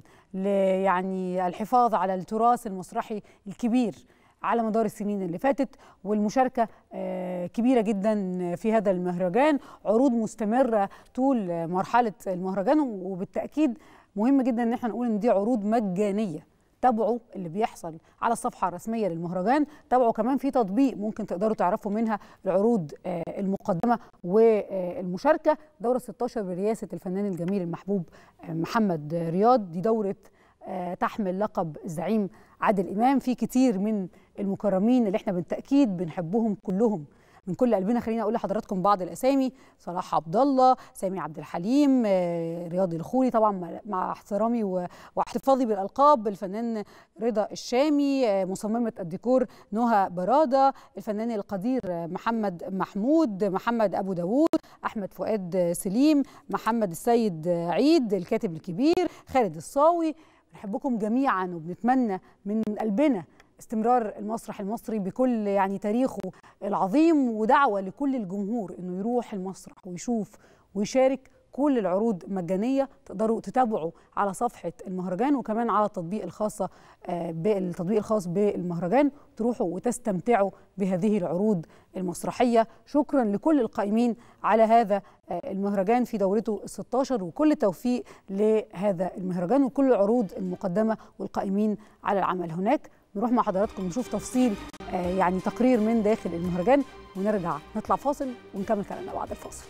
يعني الحفاظ على التراث المسرحي الكبير على مدار السنين اللي فاتت، والمشاركة كبيرة جدا في هذا المهرجان، عروض مستمرة طول مرحلة المهرجان، وبالتأكيد مهم جدا ان احنا نقول ان دي عروض مجانية. تابعوا اللي بيحصل على الصفحة الرسمية للمهرجان، تابعوا كمان في تطبيق ممكن تقدروا تعرفوا منها العروض المقدمة والمشاركة. دورة ستاشر برئاسة الفنان الجميل المحبوب محمد رياض، دي دورة تحمل لقب الزعيم عادل إمام، في كتير من المكرمين اللي احنا بالتأكيد بنحبهم كلهم من كل قلبنا. خلينا اقول لحضراتكم بعض الاسامي: صلاح عبد الله، سامي عبد الحليم، رياض الخولي، طبعا مع احترامي واحتفاظي بالالقاب، الفنان رضا الشامي، مصممه الديكور نهى براده، الفنان القدير محمد محمود، محمد ابو داوود، احمد فؤاد سليم، محمد السيد عيد الكاتب الكبير، خالد الصاوي. بنحبكم جميعا وبنتمنى من قلبنا استمرار المسرح المصري بكل يعني تاريخه العظيم، ودعوة لكل الجمهور انه يروح المسرح ويشوف ويشارك كل العروض مجانيه، تقدروا تتابعوا على صفحه المهرجان وكمان على التطبيق الخاصه بالتطبيق الخاص بالمهرجان، تروحوا وتستمتعوا بهذه العروض المسرحيه. شكرا لكل القائمين على هذا المهرجان في دورته الستة عشر، وكل التوفيق لهذا المهرجان وكل العروض المقدمه والقائمين على العمل هناك. نروح مع حضراتكم نشوف تفصيل يعني تقرير من داخل المهرجان، ونرجع نطلع فاصل ونكمل كلامنا بعد الفاصل.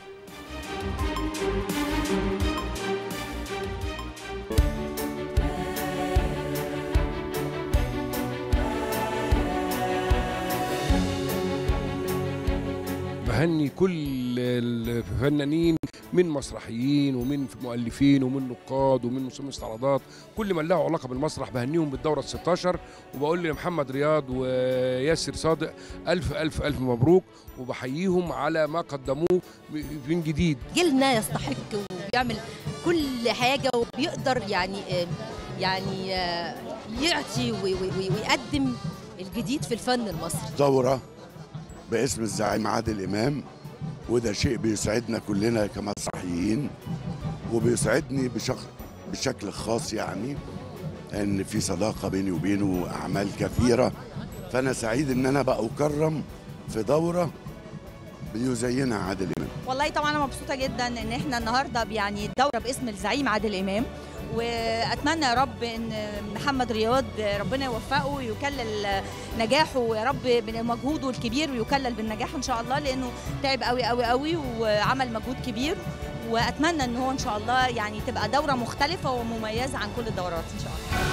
بهني كل الفنانين من مسرحيين ومن مؤلفين ومن نقاد ومن مصممين استعراضات، كل من له علاقه بالمسرح بهنيهم بالدوره الستة عشر، وبقول لمحمد رياض وياسر صادق الف الف الف مبروك، وبحييهم على ما قدموه من جديد. جيلنا يستحق وبيعمل كل حاجه وبيقدر يعني يعني يعطي ويقدم الجديد في الفن المصري. دوره باسم الزعيم عادل إمام، وده شيء بيسعدنا كلنا كمسرحيين، وبيسعدني بشكل بشكل خاص يعني ان في صداقه بيني وبينه اعمال كثيره، فانا سعيد ان انا بقى اكرم في دوره بيزينها عادل امام. والله طبعا انا مبسوطه جدا ان احنا النهارده يعني الدوره باسم الزعيم عادل امام، واتمنى يا رب ان محمد رياض ربنا يوفقه ويكلل نجاحه يا رب من مجهوده الكبير، ويكلل بالنجاح ان شاء الله، لانه تعب قوي قوي قوي وعمل مجهود كبير، واتمنى ان هو ان شاء الله يعني تبقى دوره مختلفه ومميزه عن كل الدورات ان شاء الله.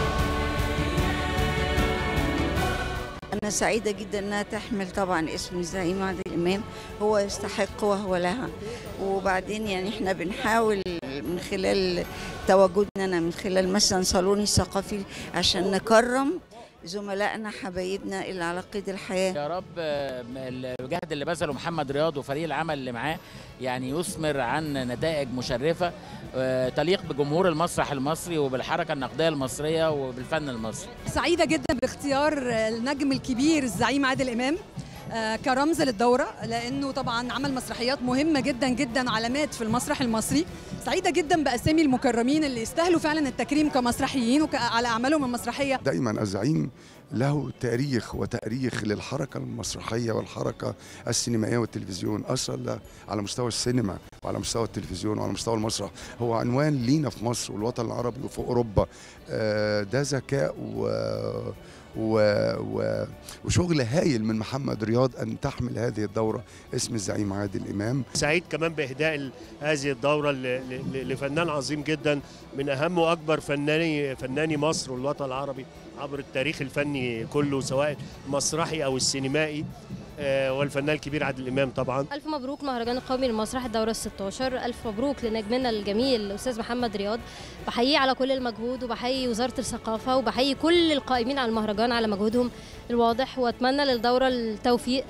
أنا سعيدة جدا أنها تحمل طبعا اسم الزعيم عادل إمام، هو يستحق وهو لها. وبعدين يعني احنا بنحاول من خلال تواجدنا من خلال مثلا صالوني الثقافي عشان نكرم زملائنا حبايبنا اللي على قيد الحياة. يا رب الجهد اللي بذله محمد رياض وفريق العمل اللي معاه يعني يثمر عن نتائج مشرفة تليق بجمهور المسرح المصري وبالحركة النقدية المصرية وبالفن المصري. سعيدة جدا باختيار النجم الكبير الزعيم عادل إمام كرمز للدورة، لأنه طبعا عمل مسرحيات مهمة جدا جدا، علامات في المسرح المصري. سعيدة جدا بأسامي المكرمين اللي يستاهلوا فعلا التكريم كمسرحيين وعلى أعمالهم المسرحية. دائما الزعيم له تاريخ وتاريخ للحركة المسرحية والحركة السينمائية والتلفزيون، أصل على مستوى السينما وعلى مستوى التلفزيون وعلى مستوى المسرح، هو عنوان لينا في مصر والوطن العربي وفي أوروبا. ده ذكاء و و... و... وشغل هايل من محمد رياض أن تحمل هذه الدورة اسم الزعيم عادل إمام. سعيد كمان بإهداء هذه الدورة لفنان عظيم جدا، من أهم وأكبر فناني فناني مصر والوطن العربي عبر التاريخ الفني كله، سواء المسرحي أو السينمائي، والفنان الكبير عادل إمام طبعا. ألف مبروك مهرجان القومي للمسرح الدورة الستة عشر، ألف مبروك لنجمنا الجميل الأستاذ محمد رياض. بحييه على كل المجهود، وبحيي وزارة الثقافة، وبحيي كل القائمين على المهرجان على مجهودهم الواضح، وأتمنى للدورة التوفيق،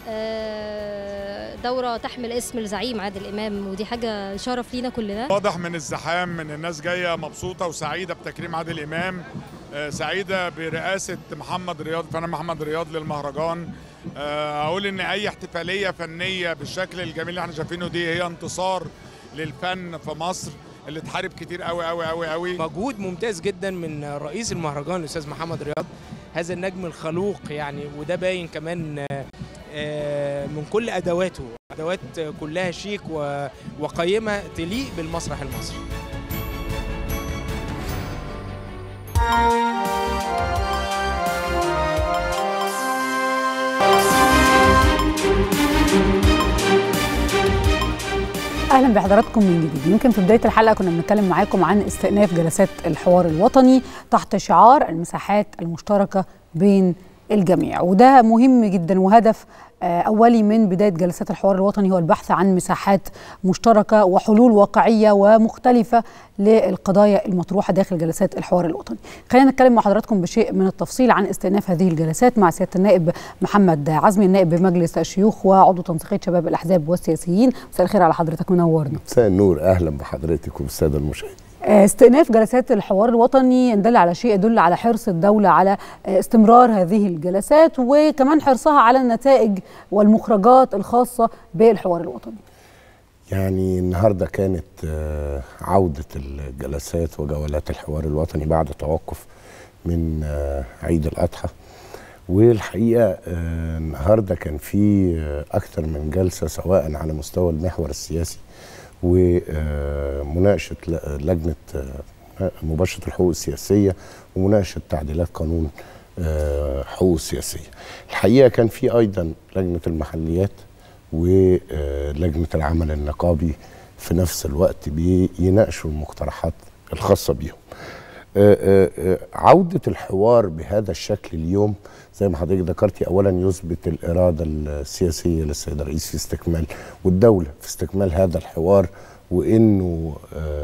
دورة تحمل اسم الزعيم عادل إمام، ودي حاجة شرف لينا كلنا. واضح من الزحام من الناس جاية مبسوطة وسعيدة بتكريم عادل إمام، سعيدة برئاسة محمد رياض، فنان محمد رياض للمهرجان. أقول إن أي احتفالية فنية بالشكل الجميل اللي احنا شايفينه دي هي انتصار للفن في مصر اللي اتحارب كتير قوي قوي قوي قوي. مجهود ممتاز جدا من رئيس المهرجان الأستاذ محمد رياض، هذا النجم الخلوق يعني، وده باين كمان من كل أدواته، أدوات كلها شيك وقيمة تليق بالمسرح المصري. اهلا بحضراتكم من جديد. يمكن في بدايه الحلقه كنا بنتكلم معاكم عن استئناف جلسات الحوار الوطني تحت شعار المساحات المشتركه بين الجميع، وده مهم جدا وهدف أولي من بداية جلسات الحوار الوطني هو البحث عن مساحات مشتركة وحلول واقعية ومختلفة للقضايا المطروحة داخل جلسات الحوار الوطني. خلينا نتكلم مع حضراتكم بشيء من التفصيل عن استئناف هذه الجلسات مع سيادة النائب محمد عزمي، النائب بمجلس الشيوخ وعضو تنسيقية شباب الأحزاب والسياسيين. مساء الخير على حضرتك، منورنا. مساء النور، أهلا بحضرتك وبالسادة المشاهدين. استئناف جلسات الحوار الوطني إن دل على شيء يدل على حرص الدولة على استمرار هذه الجلسات وكمان حرصها على النتائج والمخرجات الخاصة بالحوار الوطني. يعني النهارده كانت آه، عودة الجلسات وجولات الحوار الوطني بعد توقف من آه، عيد الأضحى. والحقيقة آه، النهارده كان في آه، أكثر من جلسة سواء على مستوى المحور السياسي ومناقشة لجنة آه، مباشرة الحقوق السياسية ومناقشة تعديلات قانون آه، حقوق السياسية. الحقيقة كان في أيضا لجنة المحليات ولجنة العمل النقابي في نفس الوقت بيناقشوا المقترحات الخاصة بيهم. عودة الحوار بهذا الشكل اليوم زي ما حضرتك ذكرتي أولا يثبت الإرادة السياسية للسيد الرئيس في استكمال والدولة في استكمال هذا الحوار، وإنه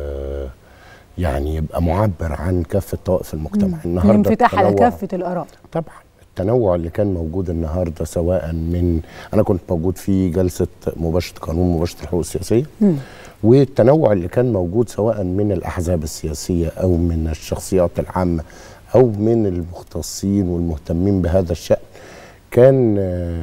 يعني يبقى معبر عن كافة طوائف المجتمع. النهارده انفتاح على كافة الآراء. طبعا التنوع اللي كان موجود النهارده سواء من انا كنت موجود في جلسه مباشره قانون مباشره الحقوق السياسيه م. والتنوع اللي كان موجود سواء من الاحزاب السياسيه او من الشخصيات العامه او من المختصين والمهتمين بهذا الشأن كان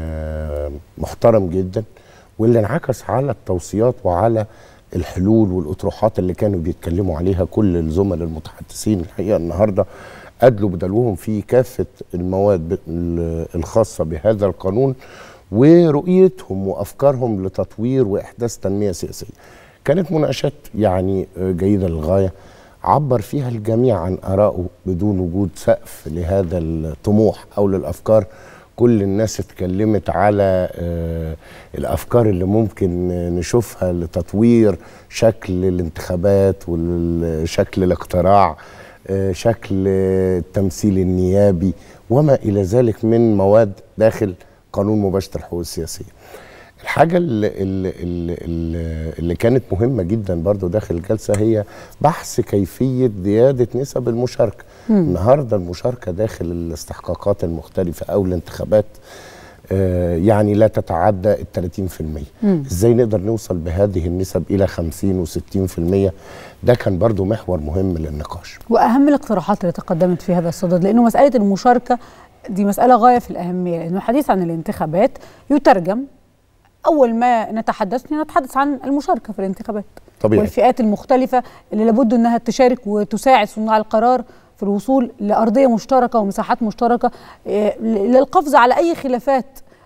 محترم جدا، واللي انعكس على التوصيات وعلى الحلول والاطروحات اللي كانوا بيتكلموا عليها كل الزملاء المتحدثين. الحقيقه النهارده أدلوا بدلوهم في كافة المواد الخاصة بهذا القانون ورؤيتهم وأفكارهم لتطوير وإحداث تنمية سياسية. كانت مناقشات يعني جيدة للغاية، عبر فيها الجميع عن آرائه بدون وجود سقف لهذا الطموح أو للأفكار. كل الناس اتكلمت على الأفكار اللي ممكن نشوفها لتطوير شكل الانتخابات وشكل الاقتراع، شكل التمثيل النيابي وما إلى ذلك من مواد داخل قانون مباشرة الحقوق السياسية. الحاجة اللي, اللي, اللي كانت مهمة جدا برضو داخل الجلسة هي بحث كيفية زيادة نسب المشاركة. م. النهاردة المشاركة داخل الاستحقاقات المختلفة أو الانتخابات آه يعني لا تتعدى ال ثلاثين بالمئة. ازاي نقدر نوصل بهذه النسب الى خمسين وستين بالمئة؟ ده كان برضو محور مهم للنقاش. واهم الاقتراحات اللي تقدمت في هذا الصدد، لانه مساله المشاركه دي مساله غايه في الاهميه، لانه الحديث عن الانتخابات يترجم اول ما نتحدث نتحدث عن المشاركه في الانتخابات طبيعي. والفئات المختلفه اللي لابد انها تشارك وتساعد صناع القرار في الوصول لأرضية مشتركة ومساحات مشتركة للقفز على أي خلافات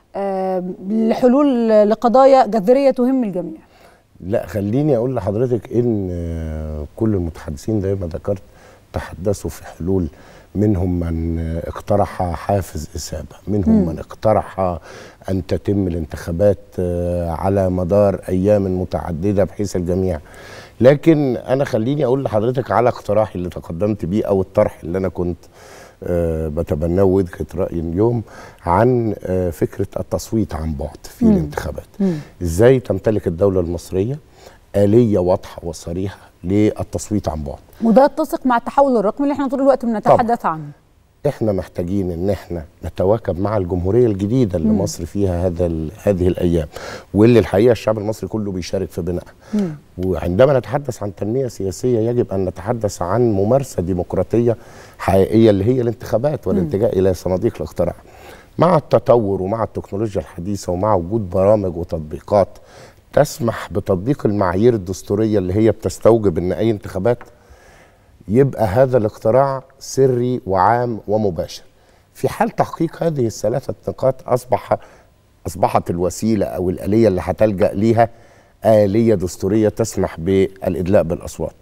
لحلول لقضايا جذرية تهم الجميع. لا خليني أقول لحضرتك إن كل المتحدثين زي ما ذكرت تحدثوا في حلول، منهم من اقترح حافز إثابة، منهم م. من اقترح أن تتم الانتخابات على مدار أيام متعددة بحيث الجميع. لكن أنا خليني أقول لحضرتك على اقتراحي اللي تقدمت بيه أو الطرح اللي أنا كنت أه بتبناه وجهة رأيي اليوم عن أه فكرة التصويت عن بعد في مم. الانتخابات. مم. إزاي تمتلك الدولة المصرية آلية واضحة وصريحة للتصويت عن بعد، وده يتسق مع التحول الرقمي اللي احنا طول الوقت بنتحدث عنه. احنا محتاجين ان احنا نتواكب مع الجمهوريه الجديده اللي مم. مصر فيها هذا هذه الايام، واللي الحقيقه الشعب المصري كله بيشارك في بنائها. وعندما نتحدث عن تنميه سياسيه يجب ان نتحدث عن ممارسه ديمقراطيه حقيقيه اللي هي الانتخابات والالتجاء الى صناديق الاقتراع. مع التطور ومع التكنولوجيا الحديثه ومع وجود برامج وتطبيقات تسمح بتطبيق المعايير الدستوريه اللي هي بتستوجب ان اي انتخابات يبقى هذا الاقتراع سري وعام ومباشر. في حال تحقيق هذه الثلاثة نقاط أصبح أصبحت الوسيلة أو الآلية اللي هتلجأ ليها آلية دستورية تسمح بالإدلاء بالأصوات.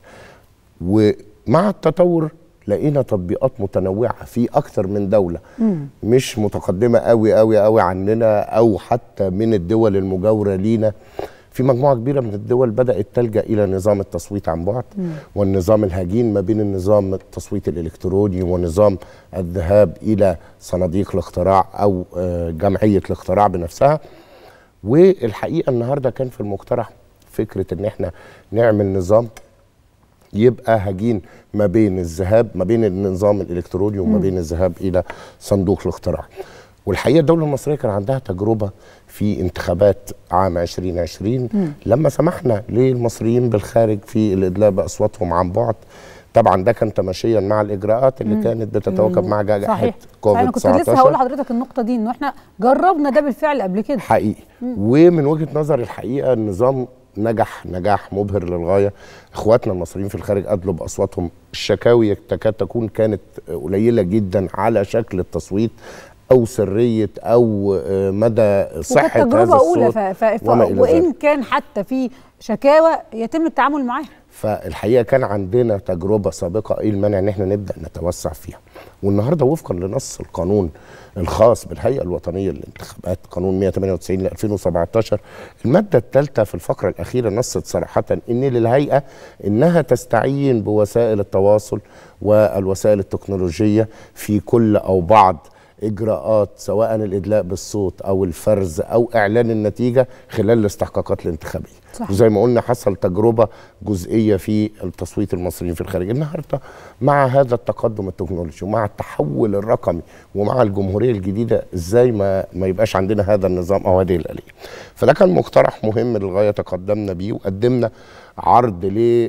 ومع التطور لقينا تطبيقات متنوعة في أكثر من دولة مم. مش متقدمة قوي قوي قوي عننا أو حتى من الدول المجاورة لينا. في مجموعة كبيرة من الدول بدأت تلجأ إلى نظام التصويت عن بعد مم. والنظام الهجين ما بين النظام التصويت الإلكتروني ونظام الذهاب إلى صناديق الاقتراع أو جمعية الاقتراع بنفسها. والحقيقة النهاردة كان في المقترح فكرة إن احنا نعمل نظام يبقى هجين ما بين الذهاب ما بين النظام الإلكتروني وما بين الذهاب إلى صندوق الاقتراع. والحقيقة الدولة المصرية كان عندها تجربة في انتخابات عام ألفين وعشرين م. لما سمحنا للمصريين بالخارج في الإدلاء بأصواتهم عن بعد. طبعا ده كان تماشيا مع الإجراءات اللي م. كانت بتتواكب مع جائحة كوفيد تسعة عشر. أنا كنت لسه هقول لحضرتك النقطة دي، إنه إحنا جربنا ده بالفعل قبل كده حقيقي م. ومن وجهة نظر الحقيقة النظام نجح نجاح مبهر للغايه. اخواتنا المصريين في الخارج ادلوا باصواتهم، الشكاوي تكاد تكون كانت قليله جدا على شكل التصويت او سريه او مدى صحه هذا الصوت. ف... ف... ف... وان كان حتى في شكاوى يتم التعامل معاها. فالحقيقه كان عندنا تجربه سابقه، ايه المانع ان احنا نبدا نتوسع فيها؟ والنهارده وفقا لنص القانون الخاص بالهيئه الوطنيه للانتخابات قانون مئة وثمانية وتسعين ل ألفين وسبعتاشر الماده الثالثه في الفقره الاخيره نصت صراحه ان للهيئه انها تستعين بوسائل التواصل والوسائل التكنولوجيه في كل او بعض اجراءات سواء الادلاء بالصوت او الفرز او اعلان النتيجه خلال الاستحقاقات الانتخابيه. صح. وزي ما قلنا حصل تجربه جزئيه في التصويت المصريين في الخارج. النهارده مع هذا التقدم التكنولوجي ومع التحول الرقمي ومع الجمهوريه الجديده ازاي ما ما يبقاش عندنا هذا النظام او هذه الاليه. فده كان مقترح مهم للغايه تقدمنا بيه وقدمنا عرض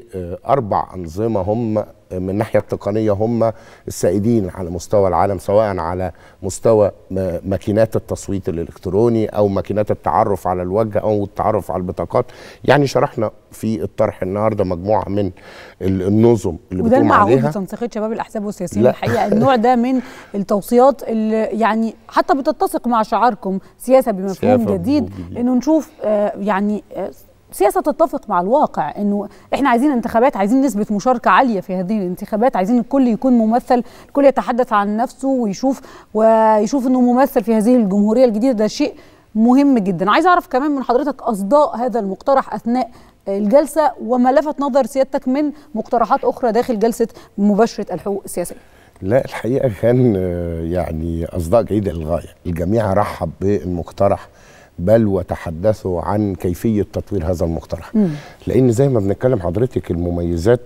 لاربع انظمه هم من الناحيه التقنيه هم السائدين على مستوى العالم، سواء على مستوى ماكينات التصويت الالكتروني او ماكينات التعرف على الوجه او التعرف على البطاقات. يعني شرحنا في الطرح النهارده مجموعه من النظم اللي بتقوم عليها. وده المعهود بتنسيقيه شباب الاحزاب والسياسيين. الحقيقه النوع ده من التوصيات اللي يعني حتى بتتسق مع شعاركم سياسه بمفهوم جديد، انه نشوف آه يعني آه سياسه تتفق مع الواقع، انه احنا عايزين انتخابات، عايزين نسبه مشاركه عاليه في هذه الانتخابات، عايزين الكل يكون ممثل، الكل يتحدث عن نفسه ويشوف ويشوف انه ممثل في هذه الجمهوريه الجديده. ده شيء مهم جدا. عايز اعرف كمان من حضرتك اصداء هذا المقترح اثناء الجلسه وما لفت نظر سيادتك من مقترحات اخرى داخل جلسه مباشره الحقوق السياسيه. لا الحقيقه كان يعني اصداء جيده للغايه، الجميع رحب بالمقترح بل وتحدثوا عن كيفيه تطوير هذا المقترح. مم. لان زي ما بنتكلم حضرتك المميزات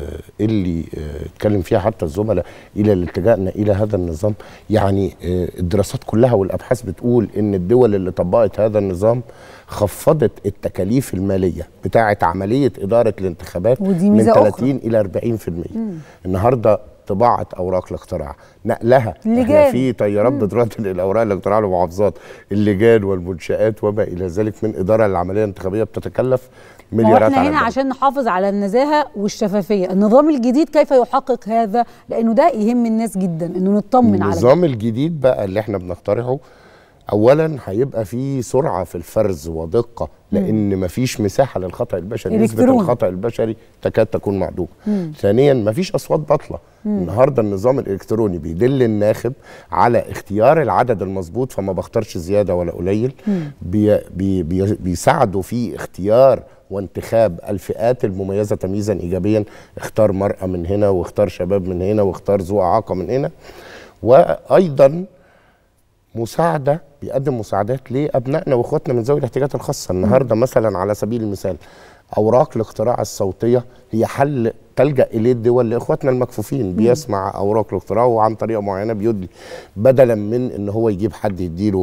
اللي اتكلم فيها حتى الزملاء الى الالتجائنا الى هذا النظام، يعني الدراسات كلها والابحاث بتقول ان الدول اللي طبقت هذا النظام خفضت التكاليف الماليه بتاعه عمليه اداره الانتخابات من ثلاثين الى أربعين في المئة. النهارده طباعه اوراق الاقتراع، نقلها احنا في طيارات بترتل الاوراق الاقتراع للمحافظات، اللجان والمنشات وما الى ذلك من اداره للعمليه الانتخابيه بتتكلف مليارات. احنا هنا عشان نحافظ على النزاهه والشفافيه، النظام الجديد كيف يحقق هذا؟ لانه ده يهم الناس جدا، انه نطمن على النظام الجديد بقى اللي احنا بنقترحه. اولا هيبقى في سرعه في الفرز ودقه، لان مفيش مساحه للخطا البشري، نسبه الخطا البشري تكاد تكون معدومه. ثانيا مفيش اصوات باطله. النهارده النظام الالكتروني بيدل الناخب على اختيار العدد المظبوط، فما بختارش زياده ولا قليل. بي بي بي بيساعدوا في اختيار وانتخاب الفئات المميزه تمييزا ايجابيا، اختار مرأة من هنا واختار شباب من هنا واختار ذو اعاقه من هنا. وايضا مساعده، بيقدم مساعدات لابنائنا واخواتنا من ذوي الاحتياجات الخاصه. النهارده مثلا على سبيل المثال اوراق الاقتراع الصوتيه هي حل تلجا اليه الدول لاخواتنا المكفوفين، بيسمع اوراق الاقتراع وعن طريقه معينه بيدلي، بدلا من ان هو يجيب حد يديله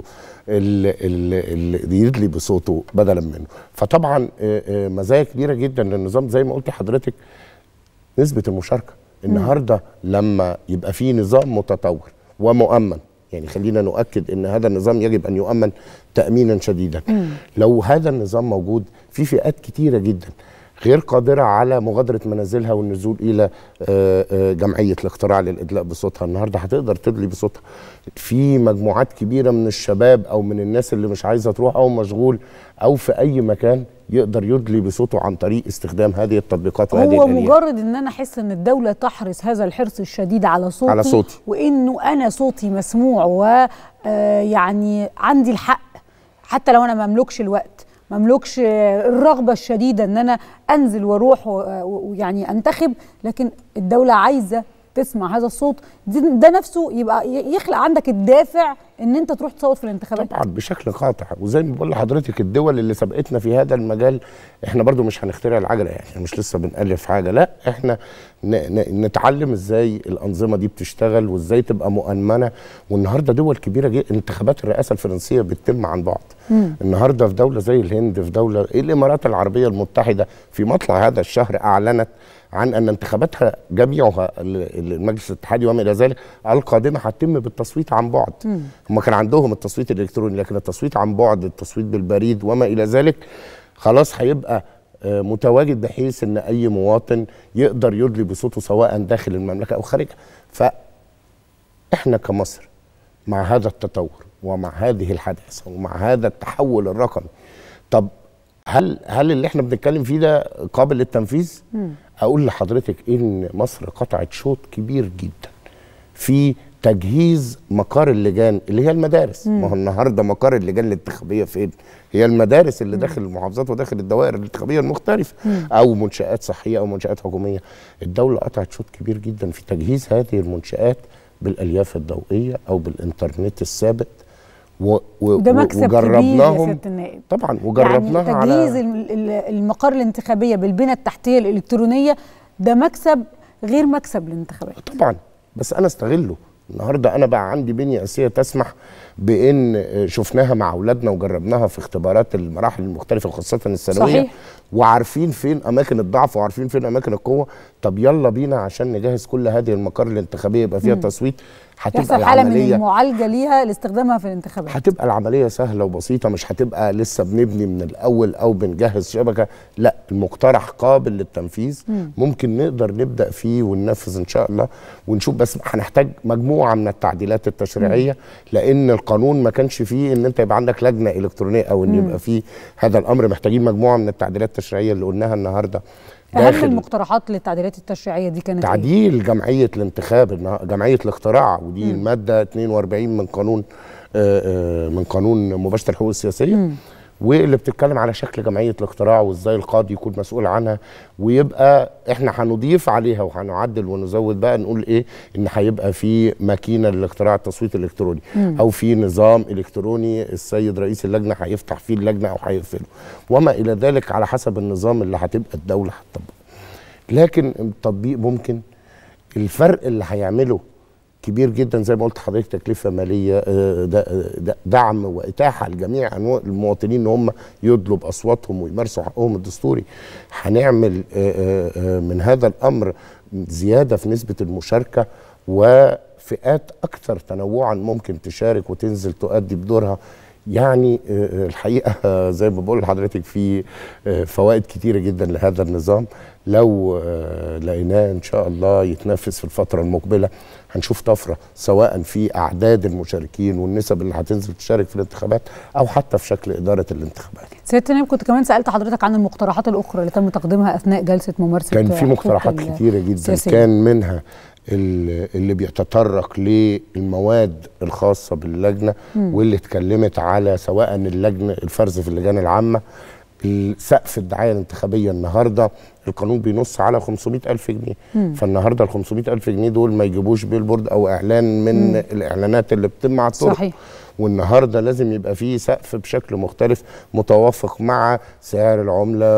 اللي يدلي بصوته بدلا منه. فطبعا مزايا كبيره جدا للنظام زي ما قلت حضرتك. نسبه المشاركه النهارده لما يبقى في نظام متطور ومؤمن، يعني خلينا نؤكد ان هذا النظام يجب ان يؤمن تامينا شديدا. مم. لو هذا النظام موجود في فئات كتيره جدا غير قادره على مغادره منازلها والنزول الى جمعيه الاقتراع للادلاء بصوتها، النهارده هتقدر تدلي بصوتها. في مجموعات كبيره من الشباب او من الناس اللي مش عايزه تروح او مشغول او في اي مكان يقدر يدلي بصوته عن طريق استخدام هذه التطبيقات وهذه هو الآليات. مجرد ان انا احس ان الدوله تحرص هذا الحرص الشديد على صوتي, على صوتي. وانه انا صوتي مسموع ويعني عندي الحق، حتى لو انا ما املكش الوقت، ما املكش الرغبه الشديده ان انا انزل واروح ويعني انتخب، لكن الدوله عايزه تسمع هذا الصوت. ده نفسه يبقى يخلق عندك الدافع ان انت تروح تصوت في الانتخابات. طبعا بشكل قاطع. وزي ما بقول لحضرتك الدول اللي سبقتنا في هذا المجال احنا برضو مش هنخترع العجله، يعني مش لسه بنألف حاجه، لا احنا نتعلم ازاي الانظمه دي بتشتغل وازاي تبقى مؤمنه. والنهارده دول كبيره جدا، انتخابات الرئاسه الفرنسيه بتتم عن بعد. مم. النهارده في دوله زي الهند، في دوله الامارات العربيه المتحده في مطلع هذا الشهر اعلنت عن ان انتخاباتها جميعها المجلس الاتحادي وما الى ذلك القادمه هتتم بالتصويت عن بعد. هم كان عندهم التصويت الالكتروني، لكن التصويت عن بعد، التصويت بالبريد وما الى ذلك خلاص هيبقى متواجد بحيث ان اي مواطن يقدر يدلي بصوته سواء داخل المملكه او خارجها. فاحنا كمصر مع هذا التطور ومع هذه الحداثه ومع هذا التحول الرقمي، طب هل هل اللي احنا بنتكلم فيه ده قابل للتنفيذ؟ مم. اقول لحضرتك ان مصر قطعت شوط كبير جدا في تجهيز مقار اللجان اللي هي المدارس. ما هو النهارده مقار اللجان الانتخابيه فين؟ هي المدارس اللي داخل المحافظات وداخل الدوائر الانتخابيه المختلفه، مم. او منشات صحيه او منشات حكوميه. الدوله قطعت شوط كبير جدا في تجهيز هذه المنشات بالالياف الضوئيه او بالانترنت الثابت، و و ده مكسب وجربناهم كبير يا سيادة النائب. طبعا وجربناها يعني تجهيز على المقار الانتخابيه بالبنى التحتيه الالكترونيه ده مكسب غير مكسب الانتخابات. طبعا، بس انا استغله. النهارده انا بقى عندي بنيه اساسيه تسمح بان شفناها مع اولادنا وجربناها في اختبارات المراحل المختلفه خاصه الثانويه. صحيح. وعارفين فين اماكن الضعف وعارفين فين اماكن القوه. طب يلا بينا عشان نجهز كل هذه المقار الانتخابيه يبقى فيها مم. تصويت. هتبقى العمليه من المعالجه ليها لاستخدامها في الانتخابات. هتبقى العمليه سهله وبسيطه، مش هتبقى لسه بنبني من الاول او بنجهز شبكه، لا المقترح قابل للتنفيذ. مم. ممكن نقدر نبدا فيه وننفذ ان شاء الله ونشوف، بس هنحتاج مجموعه من التعديلات التشريعيه. مم. لان القانون ما كانش فيه ان انت يبقى عندك لجنه الكترونيه او ان مم. يبقى فيه هذا الامر. محتاجين مجموعه من التعديلات التشريعيه اللي قلناها النهارده. اهم المقترحات للتعديلات التشريعيه دي كانت تعديل إيه؟ جمعيه الانتخاب، جمعيه الاختراع، ودي مم. الماده اتنين واربعين من قانون آآ آآ من قانون مباشره الحقوق السياسيه. مم. واللي بتتكلم على شكل جمعيه الاختراع وازاي القاضي يكون مسؤول عنها، ويبقى احنا هنضيف عليها وهنعدل ونزود بقى نقول ايه، ان هيبقى في ماكينه لاختراع التصويت الالكتروني. مم. او في نظام الكتروني السيد رئيس اللجنه هيفتح فيه اللجنه او هيقفله وما الى ذلك على حسب النظام اللي هتبقى الدوله هتطبقه. لكن التطبيق ممكن الفرق اللي هيعمله كبير جدا، زي ما قلت لحضرتك تكلفه ماليه، دعم واتاحه لجميع المواطنين ان هم يدلوا باصواتهم ويمارسوا حقهم الدستوري. هنعمل من هذا الامر زياده في نسبه المشاركه وفئات اكثر تنوعا ممكن تشارك وتنزل تؤدي بدورها. يعني الحقيقه زي ما بقول لحضرتك في فوائد كتيره جدا لهذا النظام. لو لقيناه ان شاء الله يتنفذ في الفتره المقبله هنشوف طفره سواء في اعداد المشاركين والنسب اللي هتنزل تشارك في الانتخابات او حتى في شكل اداره الانتخابات. سياده النائب، كنت كمان سالت حضرتك عن المقترحات الاخرى اللي تم تقديمها اثناء جلسه ممارسه. كان في مقترحات كتيره جدا سياسية. كان منها اللي بيتطرق للمواد الخاصه باللجنه، مم. واللي اتكلمت على سواء اللجنه الفرز في اللجان العامه، سقف الدعايه الانتخابيه. النهارده القانون بينص على خمسمائة ألف جنيه. مم. فالنهارده ال خمسمائة ألف جنيه دول ما يجيبوش بيلبورد او اعلان من مم. الاعلانات اللي بتتم على الطرق. صحيح. والنهارده لازم يبقى فيه سقف بشكل مختلف متوافق مع سعر العمله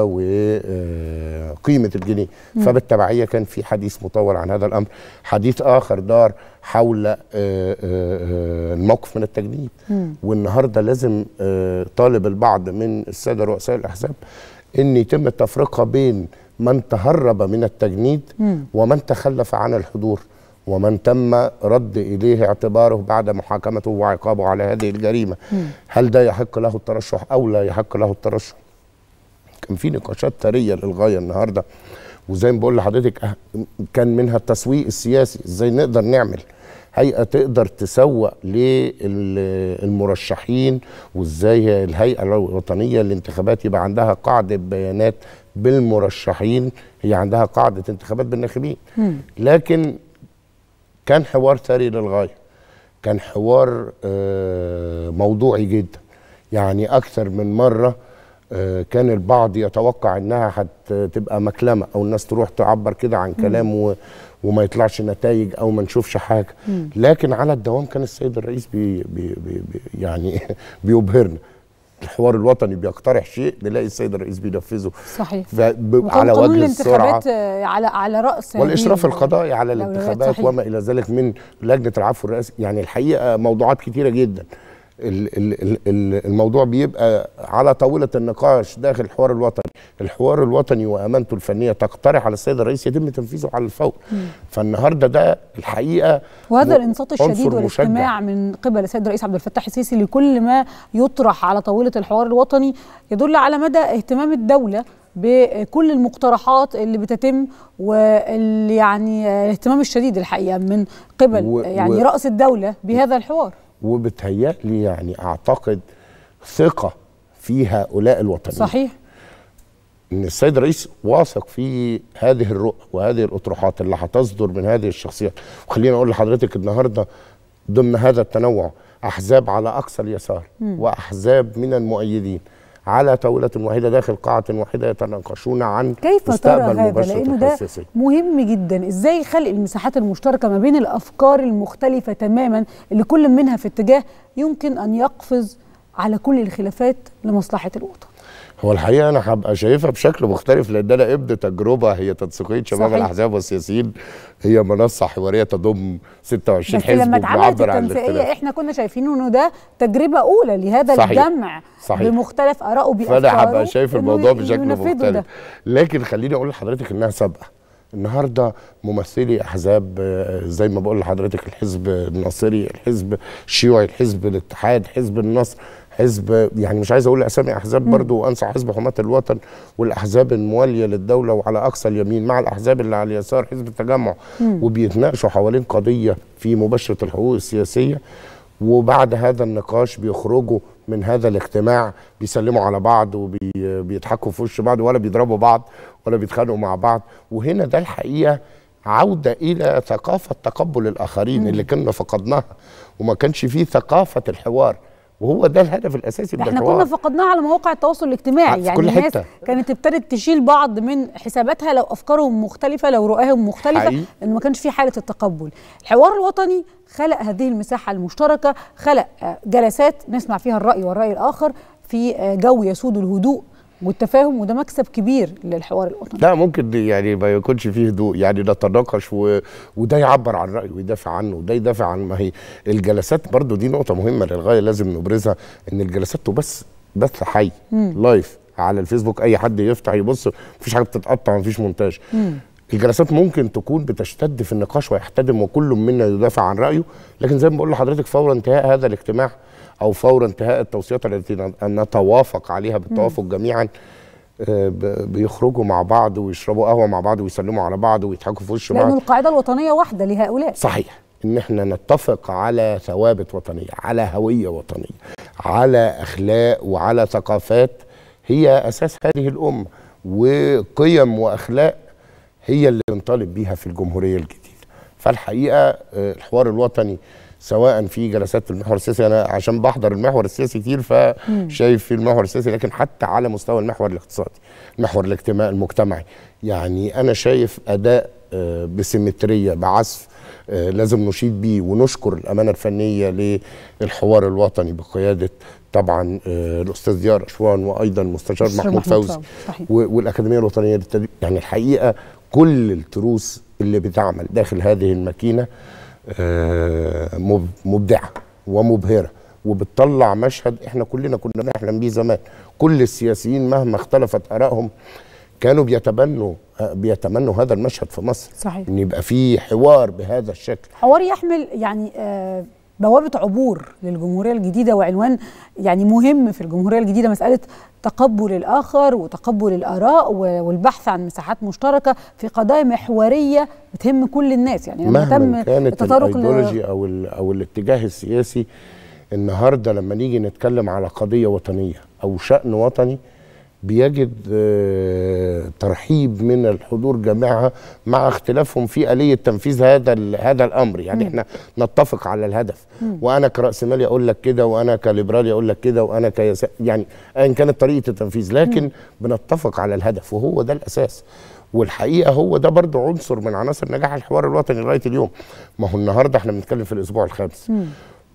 وقيمه الجنيه. مم. فبالتبعيه كان في حديث مطول عن هذا الامر. حديث اخر دار حول الموقف من التجنيد. مم. والنهارده لازم طالب البعض من الساده رؤساء الاحزاب ان يتم التفرقه بين من تهرب من التجنيد مم. ومن تخلف عن الحضور ومن تم رد إليه اعتباره بعد محاكمته وعقابه على هذه الجريمة. مم. هل ده يحق له الترشح أو لا يحق له الترشح؟ كان في نقاشات ثرية للغاية النهاردة، وزي ما بقول لحضرتك كان منها التسويق السياسي. ازاي نقدر نعمل هيئة تقدر تسوق للمرشحين، وازاي الهيئة الوطنية للانتخابات يبقى عندها قاعدة بيانات بالمرشحين، هي عندها قاعدة انتخابات بالناخبين. لكن كان حوار ثري للغاية، كان حوار موضوعي جدا. يعني أكثر من مرة كان البعض يتوقع انها هتبقى مكلمه او الناس تروح تعبر كده عن كلام و... وما يطلعش نتائج او ما نشوفش حاجه. مم. لكن على الدوام كان السيد الرئيس بي... بي... بي... يعني بيبهرنا. الحوار الوطني بيقترح شيء نلاقي السيد الرئيس بينفذه. صحيح. ب... على وجه السرعه على على راس والاشراف القضائي على الانتخابات وما الى ذلك من لجنه العفو الرئاسي. يعني الحقيقه موضوعات كتيره جدا. الموضوع بيبقى على طاولة النقاش داخل الحوار الوطني. الحوار الوطني وأمانته الفنية تقترح على السيد الرئيس يتم تنفيذه على الفور. مم. فالنهاردة ده الحقيقة وهذا الانصات الشديد والاستماع من قبل السيد الرئيس عبد الفتاح السيسي لكل ما يطرح على طاولة الحوار الوطني يدل على مدى اهتمام الدولة بكل المقترحات اللي بتتم واللي يعني الاهتمام الشديد الحقيقه من قبل و... يعني و... رأس الدوله بهذا الحوار. وبتهيألي يعني اعتقد ثقه في هؤلاء الوطنيين. صحيح. ان السيد الرئيس واثق في هذه الرؤى وهذه الاطروحات اللي هتصدر من هذه الشخصيات. وخليني اقول لحضرتك النهارده ضمن هذا التنوع احزاب على اقصى اليسار م. واحزاب من المؤيدين على طاوله واحده داخل قاعه واحده يتناقشون عن كيف ترى هذا؟ لانه ده مهم جدا، ازاي خلق المساحات المشتركه ما بين الافكار المختلفه تماما اللي كل منها في اتجاه يمكن ان يقفز على كل الخلافات لمصلحه الوطن. هو الحقيقه انا هبقى شايفها بشكل مختلف، لان انا ابن تجربه هي تنسيقيه شباب الاحزاب والسياسيين، هي منصه حواريه تضم ستة وعشرين حزب. بس لما اتعملت التنسيقيه احنا كنا شايفين انه ده تجربه اولى لهذا صحيح. الجمع صحيح. بمختلف ارائه بافكاره، فانا هبقى شايف الموضوع بشكل مختلف ده. لكن خليني اقول لحضرتك انها سابقه. النهارده ممثلي احزاب زي ما بقول لحضرتك الحزب الناصري، الحزب الشيوعي، الحزب الاتحاد، حزب النصر، حزب يعني مش عايز اقول اسامي احزاب برضه وانسى حزب حماة الوطن والاحزاب المواليه للدوله، وعلى اقصى اليمين مع الاحزاب اللي على اليسار حزب التجمع، وبيتناقشوا حوالين قضيه في مباشره الحقوق السياسيه. وبعد هذا النقاش بيخرجوا من هذا الاجتماع بيسلموا على بعض وبيضحكوا في وش بعض، ولا بيضربوا بعض ولا بيتخانقوا مع بعض. وهنا ده الحقيقه عوده الى ثقافه تقبل الاخرين مم. اللي كنا فقدناها، وما كانش فيه ثقافه الحوار، وهو ده الهدف الاساسي من احنا كنا فقدناها على مواقع التواصل الاجتماعي. يعني كل الناس حتة. كانت ابتدت تشيل بعض من حساباتها لو افكارهم مختلفه، لو رؤاهم مختلفه، لان ما كانش في حاله التقبل. الحوار الوطني خلق هذه المساحه المشتركه، خلق جلسات نسمع فيها الراي والراي الاخر في جو يسود الهدوء والتفاهم، وده مكسب كبير للحوار الوطني. لا ممكن يعني ما يكونش فيه هدوء، يعني نتناقش و... وده يعبر عن رأيه ويدافع عنه وده يدافع عن. ما هي الجلسات برضو دي نقطة مهمة للغاية لازم نبرزها، ان الجلسات تبث بث حي لايف على الفيسبوك، اي حد يفتح يبص، مفيش حاجة بتتقطع، مفيش مونتاج. مم. الجلسات ممكن تكون بتشتد في النقاش ويحتدم وكل منا يدافع عن رأيه، لكن زي ما بقول لحضرتك فور انتهاء هذا الاجتماع او فور انتهاء التوصيات التي نتوافق عليها بالتوافق مم. جميعا بيخرجوا مع بعض ويشربوا قهوه مع بعض ويسلموا على بعض ويضحكوا في وش بعض، لأن القاعده الوطنيه واحده لهؤلاء. صحيح، ان احنا نتفق على ثوابت وطنيه، على هويه وطنيه، على اخلاق وعلى ثقافات هي اساس هذه الامه، وقيم واخلاق هي اللي بنطالب بيها في الجمهوريه الجديده. فالحقيقه الحوار الوطني سواء في جلسات المحور السياسي، انا عشان بحضر المحور السياسي كتير فشايف في المحور السياسي، لكن حتى على مستوى المحور الاقتصادي، المحور الاجتماعي المجتمعي، يعني انا شايف اداء بسيمتريه بعزف لازم نشيد بيه ونشكر الامانه الفنيه للحوار الوطني بقياده طبعا الاستاذ ديار اشوان وايضا مستشار محمود فوزي والاكاديميه الوطنيه للتدريب. يعني الحقيقه كل التروس اللي بتعمل داخل هذه الماكينه مبدعه ومبهره وبتطلع مشهد احنا كلنا كنا بنحلم بيه زمان. كل السياسيين مهما اختلفت ارائهم كانوا بيتبنوا بيتمنوا هذا المشهد في مصر. صحيح. ان يبقى في حوار بهذا الشكل، حوار يحمل يعني آه بوابه عبور للجمهوريه الجديده، وعنوان يعني مهم في الجمهوريه الجديده مساله تقبل الاخر وتقبل الاراء والبحث عن مساحات مشتركه في قضايا محوريه بتهم كل الناس. يعني لما مهما كانت الايديولوجي او او الاتجاه السياسي، النهارده لما نيجي نتكلم على قضيه وطنيه او شأن وطني بيجد ترحيب من الحضور جميعها مع اختلافهم في آلية تنفيذ هذا هذا الامر. يعني مم. احنا نتفق على الهدف، مم. وانا كرأسمالي اقول لك كده، وانا كليبرالي اقول لك كده، وانا كيسار، يعني ايا كانت طريقه التنفيذ، لكن مم. بنتفق على الهدف، وهو ده الاساس. والحقيقه هو ده برضو عنصر من عناصر نجاح الحوار الوطني لغايه اليوم. ما هو النهارده احنا بنتكلم في الاسبوع الخامس، مم.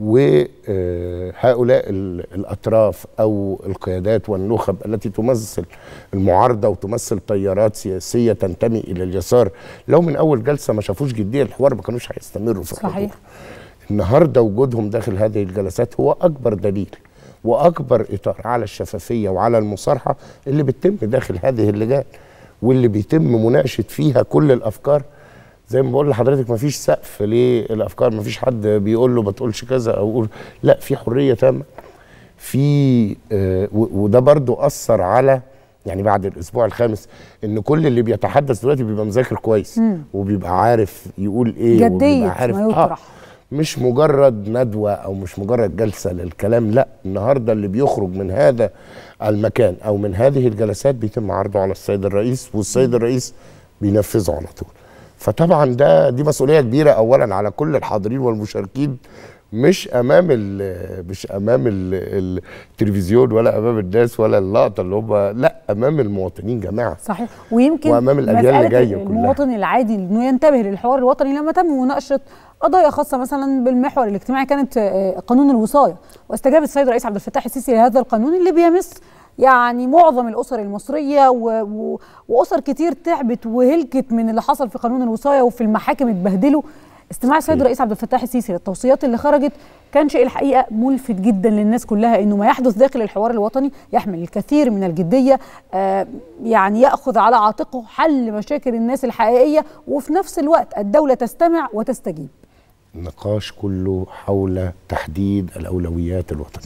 وهؤلاء الأطراف أو القيادات والنخب التي تمثل المعارضة وتمثل تيارات سياسية تنتمي إلى اليسار، لو من أول جلسة ما شافوش جدية الحوار ما كانوش هيستمروا في الحوار. صحيح. النهاردة وجودهم داخل هذه الجلسات هو أكبر دليل وأكبر إطار على الشفافية وعلى المصارحة اللي بتتم داخل هذه اللجان، واللي بيتم مناقشة فيها كل الأفكار. زي ما بقول لحضرتك مفيش سقف للافكار، مفيش حد بيقول له ما تقولش كذا او قول، لا، في حريه تامه في آه وده برضو اثر على يعني بعد الاسبوع الخامس ان كل اللي بيتحدث دلوقتي بيبقى مذاكر كويس مم. وبيبقى عارف يقول ايه جدية وبيبقى عارف ما يطرح. آه مش مجرد ندوه او مش مجرد جلسه للكلام، لا النهارده اللي بيخرج من هذا المكان او من هذه الجلسات بيتم عرضه على السيد الرئيس، والسيد الرئيس بينفذه على طول. فطبعا ده دي مسؤوليه كبيره اولا على كل الحاضرين والمشاركين، مش امام ال مش امام ال التلفزيون ولا امام الناس ولا اللقطه اللي هم، لا امام المواطنين جماعه. صحيح. ويمكن وامام الاجيال اللي جايه كلها. المواطن العادي انه ينتبه للحوار الوطني لما تم مناقشه قضايا خاصه مثلا بالمحور الاجتماعي كانت قانون الوصايه، واستجاب السيد الرئيس عبد الفتاح السيسي لهذا القانون اللي بيمس يعني معظم الاسر المصريه و... و... واسر كتير تعبت وهلكت من اللي حصل في قانون الوصايه وفي المحاكم اتبهدلوا. استماع السيد الرئيس عبد الفتاح السيسي للتوصيات اللي خرجت كان شيء الحقيقه ملفت جدا للناس كلها، انه ما يحدث داخل الحوار الوطني يحمل الكثير من الجديه، آه يعني ياخذ على عاتقه حل مشاكل الناس الحقيقيه، وفي نفس الوقت الدوله تستمع وتستجيب. النقاش كله حول تحديد الاولويات الوطنيه.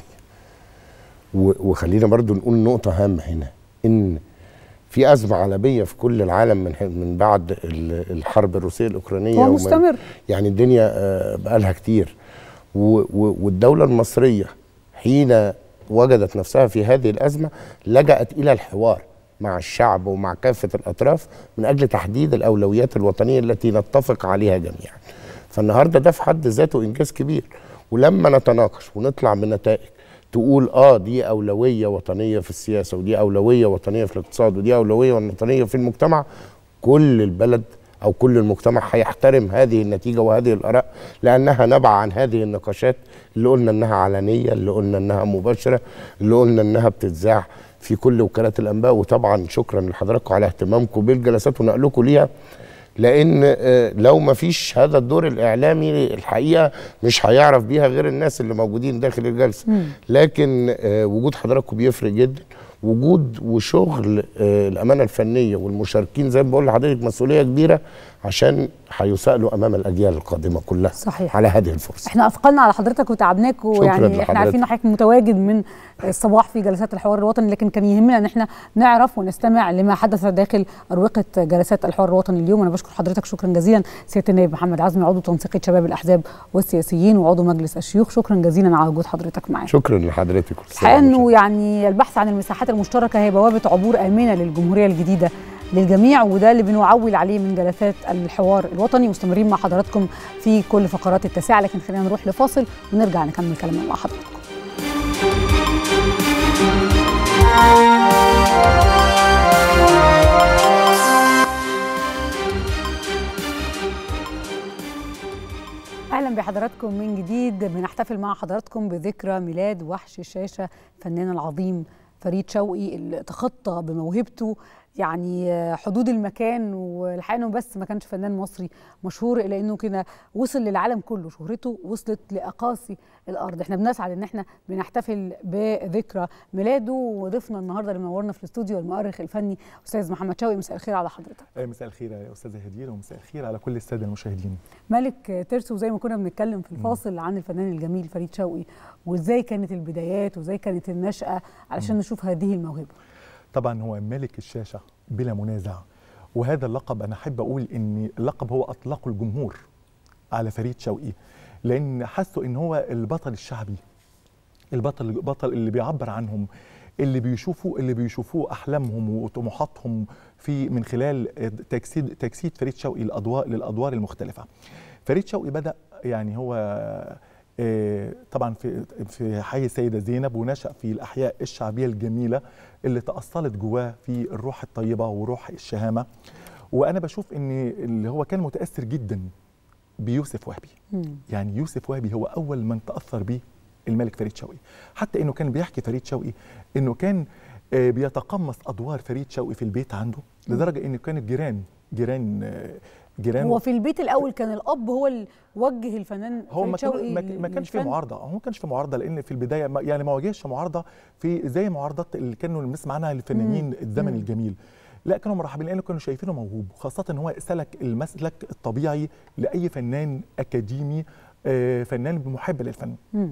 وخلينا برضو نقول نقطه هامه هنا، ان في أزمة عالمية في كل العالم من من بعد الحرب الروسية الأوكرانية، هو مستمر. يعني الدنيا بقالها كتير، والدولة المصرية حين وجدت نفسها في هذه الأزمة لجأت إلى الحوار مع الشعب ومع كافة الأطراف من أجل تحديد الأولويات الوطنية التي نتفق عليها جميعا. فالنهاردة ده في حد ذاته إنجاز كبير، ولما نتناقش ونطلع بنتائج تقول اه دي اولويه وطنيه في السياسه، ودي اولويه وطنيه في الاقتصاد، ودي اولويه وطنيه في المجتمع، كل البلد او كل المجتمع هيحترم هذه النتيجه وهذه الاراء، لانها نبع عن هذه النقاشات اللي قلنا انها علنيه، اللي قلنا انها مباشره، اللي قلنا انها بتتذاع في كل وكالات الانباء. وطبعا شكرا لحضراتكم على اهتمامكم بالجلسات ونقلكم ليها، لان لو ما فيش هذا الدور الاعلامي الحقيقه مش هيعرف بيها غير الناس اللي موجودين داخل الجلسه. مم. لكن وجود حضراتكم بيفرق جدا، وجود وشغل الامانه الفنيه والمشاركين زي ما بقول لحضرتك مسؤوليه كبيره، عشان هيسألوا امام الاجيال القادمه كلها. صحيح. على هذه الفرصه. احنا اثقلنا على حضرتك وتعبناك، ويعني احنا عارفين ان حضرتك متواجد من الصباح في جلسات الحوار الوطني، لكن كان يهمنا ان احنا نعرف ونستمع لما حدث داخل اروقه جلسات الحوار الوطني اليوم. انا بشكر حضرتك شكرا جزيلا سياده النائب محمد عزمي، عضو تنسيقيه شباب الاحزاب والسياسيين وعضو مجلس الشيوخ، شكرا جزيلا على وجود حضرتك معانا. شكرا لحضرتك. الحقيقه انه يعني البحث عن المساحات المشتركه هي بوابه عبور امنه للجمهوريه الجديده للجميع، وده اللي بنعول عليه من جلسات الحوار الوطني. مستمرين مع حضراتكم في كل فقرات التاسعة، لكن خلينا نروح لفاصل ونرجع نكمل كلامنا مع حضراتكم. اهلا بحضراتكم من جديد. بنحتفل مع حضراتكم بذكرى ميلاد وحش الشاشه الفنان العظيم فريد شوقي، اللي تخطى بموهبته يعني حدود المكان، والحقيقه انه بس ما كانش فنان مصري مشهور، الا انه كده وصل للعالم كله، شهرته وصلت لاقاصي الارض. احنا بنسعد ان احنا بنحتفل بذكرى ميلاده، وضيفنا النهارده اللي منورنا في الاستوديو المؤرخ الفني استاذ محمد شوقي. مساء الخير على حضرتك. مساء الخير يا استاذه هدير، ومساء الخير على كل الساده المشاهدين. ملك ترسو، زي ما كنا بنتكلم في الفاصل م. عن الفنان الجميل فريد شوقي، وازاي كانت البدايات وازاي كانت النشأة علشان م. نشوف هذه الموهبه. طبعا هو ملك الشاشه بلا منازع، وهذا اللقب انا احب اقول ان اللقب هو اطلقه الجمهور على فريد شوقي، لان حسوا ان هو البطل الشعبي، البطل البطل اللي بيعبر عنهم، اللي بيشوفوا اللي بيشوفوه احلامهم وطموحاتهم في من خلال تجسيد تجسيد فريد شوقي للادوار للادوار المختلفه. فريد شوقي بدا يعني هو طبعا في في حي السيده زينب، ونشأ في الاحياء الشعبيه الجميله اللي تأصلت جواه في الروح الطيبه وروح الشهامه. وانا بشوف ان اللي هو كان متاثر جدا بيوسف وهبي. مم. يعني يوسف وهبي هو اول من تاثر به الملك فريد شوقي، حتى انه كان بيحكي فريد شوقي انه كان بيتقمص ادوار فريد شوقي في البيت عنده، لدرجه انه كانت جيران جيران جيران هو في البيت الاول كان الاب هو اللي وجه الفنان هو فريد شوقي ما كانش في معارضه، هو ما كانش في معارضه، لان في البدايه يعني ما واجهش معارضه في زي معارضات اللي كانوا بنسمع عنها للفنانين الزمن مم. الجميل. لا، كانوا مرحبين لانه كانوا شايفينه موهوب، خاصه ان هو سلك المسلك الطبيعي لاي فنان اكاديمي، آه فنان محب للفن. مم.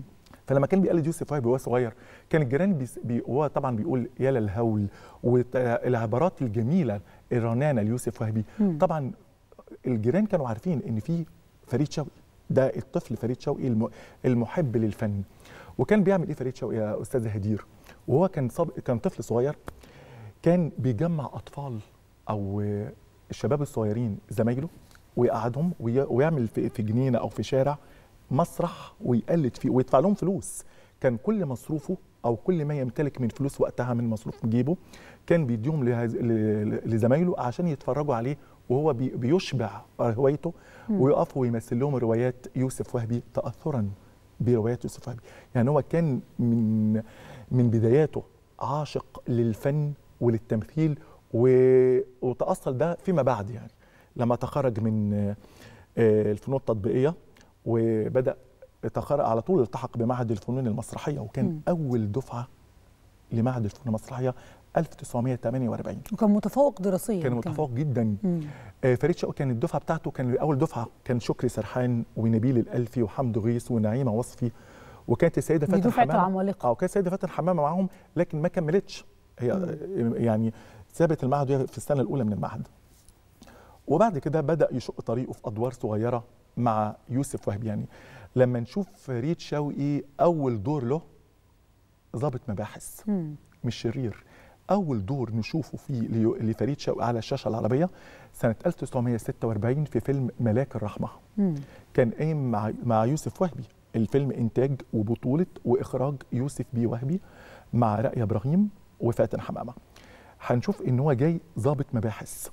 فلما كان بيقلد يوسف وهبي وهو صغير كان الجيران بي بي هو طبعا بيقول يا للهول، والعبارات الجميله الرنانه ليوسف وهبي. طبعا الجيران كانوا عارفين ان في فريد شوقي، ده الطفل فريد شوقي المحب للفن. وكان بيعمل ايه فريد شوقي يا استاذه هدير؟ وهو كان صب... كان طفل صغير، كان بيجمع اطفال او الشباب الصغيرين زمايله ويقعدهم وي... ويعمل في... في جنينه او في شارع مسرح ويقلد فيه ويدفع لهم فلوس. كان كل مصروفه او كل ما يمتلك من فلوس وقتها من مصروف جيبه كان بيديهم لهز... لزمايله عشان يتفرجوا عليه وهو بي... بيشبع هوايته ويقف ويمثل لهم روايات يوسف وهبي تاثرا بروايات يوسف وهبي. يعني هو كان من من بداياته عاشق للفن وللتمثيل و... وتأصل ده فيما بعد، يعني لما تخرج من الفنون التطبيقيه وبدأ تخرج على طول التحق بمعهد الفنون المسرحيه، وكان م. أول دفعة لمعهد الفنون المسرحيه ألف وتسعمائة وثمانية وأربعين. وكان متفوق دراسيا. كان متفوق جدا. آه فريد شوقي كان الدفعه بتاعته كان اول دفعه كان شكري سرحان ونبيل الألفي وحمد غيث ونعيمه وصفي، وكانت السيده فاتن حمامه. اه وكانت السيده فاتن حمامه معاهم، لكن ما كملتش هي مم. يعني سابت المعهد في السنه الاولى من المعهد. وبعد كده بدا يشق طريقه في ادوار صغيره مع يوسف وهبي. يعني لما نشوف فريد شوقي اول دور له ضابط مباحث مم. مش شرير، أول دور نشوفه فيه لفريد شوقي على الشاشة العربية سنة ألف وتسعمائة وستة وأربعين في فيلم ملاك الرحمة. مم. كان قايم مع مع يوسف وهبي، الفيلم إنتاج وبطولة وإخراج يوسف بيه وهبي مع رأي إبراهيم وفاتن حمامة. هنشوف إن هو جاي ضابط مباحث،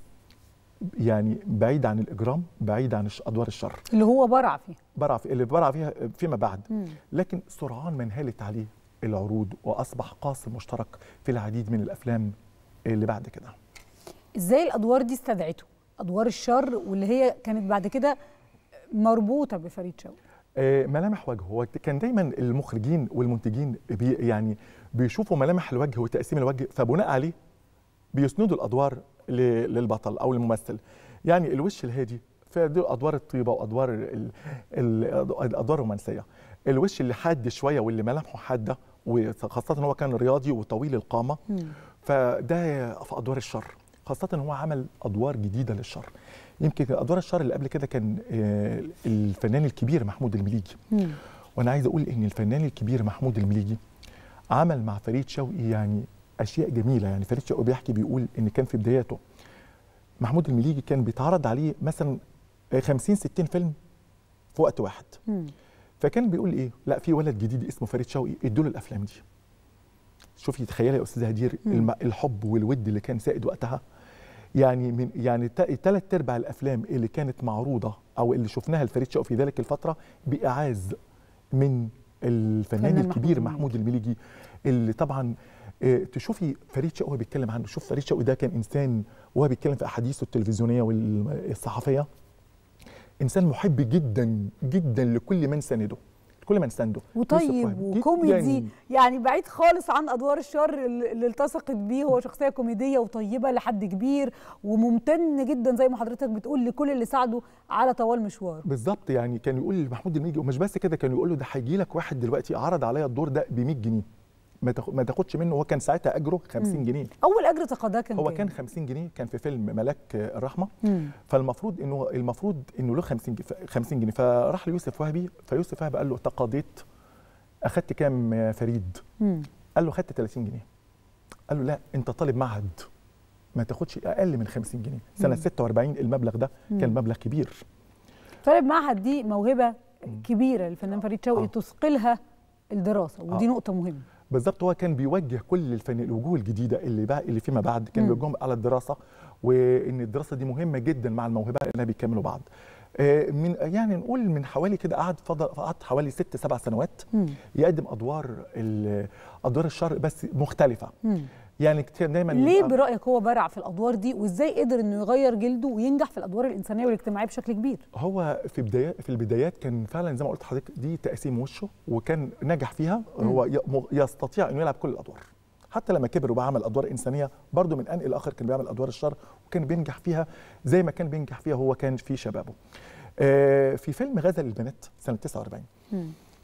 يعني بعيد عن الإجرام، بعيد عن أدوار الشر اللي هو برع فيه برع فيه اللي برع فيها فيما بعد. مم. لكن سرعان ما انهالت عليه العروض واصبح قاسم مشترك في العديد من الافلام اللي بعد كده. ازاي الادوار دي استدعته؟ ادوار الشر واللي هي كانت بعد كده مربوطه بفريد شوقي. آه ملامح وجهه، هو كان دايما المخرجين والمنتجين بي يعني بيشوفوا ملامح الوجه وتقسيم الوجه، فبناء عليه بيسندوا الادوار للبطل او الممثل. يعني الوش الهادي في ادوار الطيبه وادوار ال ال الادوار الرومانسيه، الوش اللي حاد شويه واللي ملامحه حاده، وخاصه ان هو كان رياضي وطويل القامه، مم. فده في ادوار الشر، خاصه ان هو عمل ادوار جديده للشر. يمكن ادوار الشر اللي قبل كده كان الفنان الكبير محمود المليجي. مم. وانا عايز اقول ان الفنان الكبير محمود المليجي عمل مع فريد شوقي يعني اشياء جميله. يعني فريد شوقي بيحكي بيقول ان كان في بداياته محمود المليجي كان بيتعرض عليه مثلا خمسين ستين فيلم في وقت واحد. مم. فكان بيقول ايه؟ لا في ولد جديد اسمه فريد شوقي ادوا له الافلام دي. شوفي تخيلي يا استاذه هدير الحب والود اللي كان سائد وقتها. يعني من يعني ثلاث ارباع الافلام اللي كانت معروضه او اللي شفناها لفريد شوقي في ذلك الفتره باعاز من الفنان الكبير محمود المليجي، اللي طبعا اه تشوفي فريد شوقي بيتكلم عنه. شوف فريد شوقي ده كان انسان وهو بيتكلم في احاديثه التلفزيونيه والصحفيه انسان محب جدا جدا لكل من سنده، كل من سنده، وطيب وكوميدي، يعني بعيد خالص عن ادوار الشر اللي التصقت بيه. هو شخصيه كوميديه وطيبه لحد كبير وممتن جدا زي ما حضرتك بتقول لكل اللي ساعده على طوال مشوار. بالظبط. يعني كان يقول لمحمود المليجي ومش بس كده، كان يقول له ده هيجي لك واحد دلوقتي عرض عليا الدور ده ب مية جنيه ما تاخدش منه. هو كان ساعتها اجره خمسين جنيه. اول اجر تقاضاه كان هو كان خمسين جنيه، كان في فيلم ملاك الرحمه. مم. فالمفروض انه المفروض انه له خمسين جنيه، فراح ليوسف وهبي، فيوسف وهبي قال له تقاضيت، اخدت كام يا فريد؟ مم. قال له خدت ثلاثين جنيه. قال له لا انت طالب معهد ما تاخدش اقل من خمسين جنيه. سنه مم. ستة وأربعين المبلغ ده مم. كان مبلغ كبير. طالب معهد دي موهبه مم. كبيره للفنان فريد شوقي، آه. تثقلها الدراسه، ودي آه. نقطه مهمه. بالظبط. هو كان بيوجه كل الفن الوجوه الجديده اللي بقى اللي فيما بعد كان بيوجههم على الدراسه، وان الدراسه دي مهمه جدا مع الموهبه لانها بيكملوا بعض. من يعني نقول من حوالي كده قعد فضل قعد حوالي ست سبع سنوات مم. يقدم ادوار ادوار الشر بس مختلفه. مم. يعني كتير دايما. ليه برايك هو برع في الادوار دي، وازاي قدر انه يغير جلده وينجح في الادوار الانسانيه والاجتماعيه بشكل كبير؟ هو في بدايات في البدايات كان فعلا زي ما قلت لحضرتك دي تقسيم وشه، وكان نجح فيها. مم. هو يستطيع انه يلعب كل الادوار، حتى لما كبر وبقى عمل ادوار انسانيه برضه من ان الى اخر كان بيعمل ادوار الشر وكان بينجح فيها زي ما كان بينجح فيها هو كان في شبابه. آه في فيلم غزل البنات سنه تسعة وأربعين مم.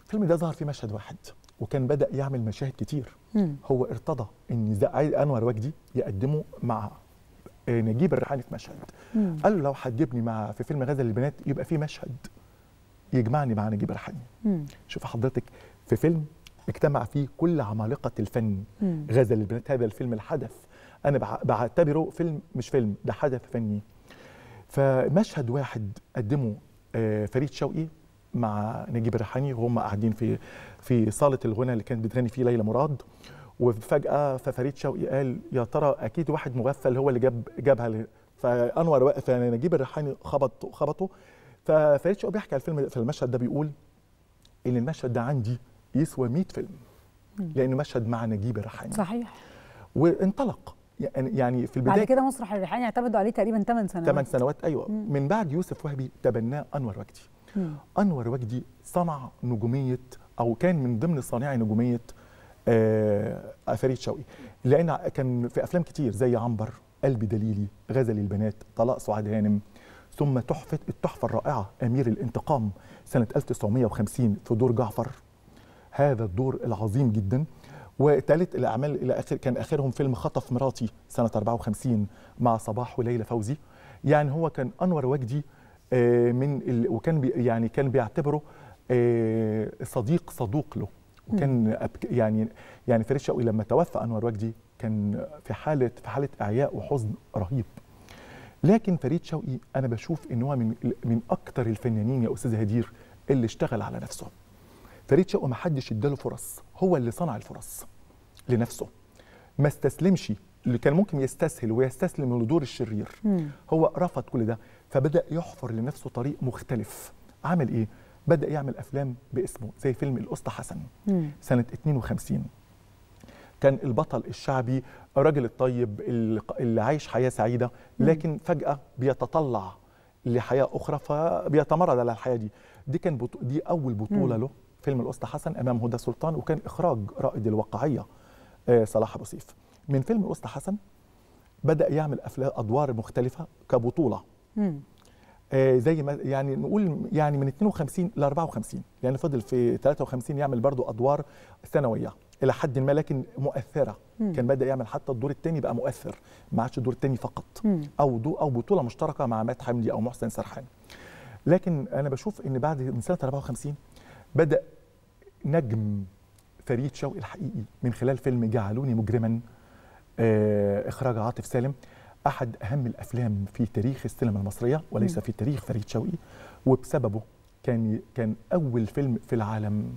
الفيلم ده ظهر فيه مشهد واحد وكان بدأ يعمل مشاهد كتير. مم. هو ارتضى ان انور وجدي يقدمه مع نجيب الريحاني في مشهد. مم. قال له لو هتجيبني مع في فيلم غزل البنات يبقى في مشهد يجمعني مع نجيب الريحاني. شوف حضرتك، في فيلم اجتمع فيه كل عمالقه الفن. مم. غزل البنات هذا الفيلم الحدث، انا بعتبره فيلم مش فيلم، ده حدث فني. فمشهد واحد قدمه فريد شوقي مع نجيب الريحاني وهم قاعدين في في صاله الغنى اللي كانت بتغني فيه ليلى مراد، وفجاه ففريد شوقي قال يا ترى اكيد واحد مغفل هو اللي جاب جابها، فانور فنجيب الريحاني خبط خبطه. ففريد شوقي بيحكي على الفيلم في المشهد ده بيقول ان المشهد ده عندي يسوى مئة فيلم، لانه مشهد مع نجيب الريحاني. صحيح. وانطلق يعني في البدايه. بعد كده مسرح الريحاني اعتمدوا عليه تقريبا ثمان سنوات. ثمان سنوات ايوه. مم. من بعد يوسف وهبي تبناه انور وجدي. مم. انور وجدي صنع نجوميه او كان من ضمن صانعي نجوميه آه فريد شوقي، لان كان في افلام كتير زي عنبر، قلبي دليلي، غزل البنات، طلاق سعاد هانم، ثم تحفه التحفه الرائعه امير الانتقام سنه ألف وتسعمئة وخمسين في دور جعفر، هذا الدور العظيم جدا. وثالث الاعمال الى اخر كان اخرهم فيلم خطف مراتي سنه أربعة وخمسين مع صباح وليلى فوزي. يعني هو كان انور وجدي آه من ال... وكان بي يعني كان بيعتبره آه صديق صدوق له، وكان يعني يعني فريد شوقي لما توفى انور وجدي كان في حاله في حاله اعياء وحزن رهيب. لكن فريد شوقي انا بشوف ان هو من من اكثر الفنانين يا استاذ هدير اللي اشتغل على نفسه. فريد شوقي ما حدش اداله فرص، هو اللي صنع الفرص لنفسه، ما استسلمش. اللي كان ممكن يستسهل ويستسلم لدور الشرير، مم. هو رفض كل ده، فبدأ يحفر لنفسه طريق مختلف. عمل ايه؟ بدأ يعمل افلام باسمه زي فيلم الأسطى حسن مم. سنة اثنين وخمسين. كان البطل الشعبي الراجل الطيب اللي عايش حياة سعيدة، لكن مم. فجأة بيتطلع لحياة أخرى فبيتمرد على الحياة دي. دي كان بطو... دي أول بطولة مم. له، فيلم الأسطى حسن أمام هدى سلطان، وكان إخراج رائد الواقعية آه صلاح أبو سيف. من فيلم الأسطى حسن بدأ يعمل أفلام أدوار مختلفة كبطولة. مم. آه زي ما يعني نقول يعني من اثنين وخمسين ل أربعة وخمسين، يعني فضل في ثلاثة وخمسين يعمل برضو أدوار ثانوية إلى حد ما لكن مؤثرة. مم. كان بدأ يعمل حتى الدور الثاني بقى مؤثر، ما عادش الدور الثاني فقط. مم. أو دو أو بطولة مشتركة مع مات حمدي أو محسن سرحان. لكن أنا بشوف إن بعد من سنة أربعة وخمسين بدأ نجم فريد شوقي الحقيقي من خلال فيلم جعلوني مجرما آه إخراج عاطف سالم، أحد أهم الأفلام في تاريخ السينما المصرية وليس م. في تاريخ فريد شوقي، وبسببه كان كان أول فيلم في العالم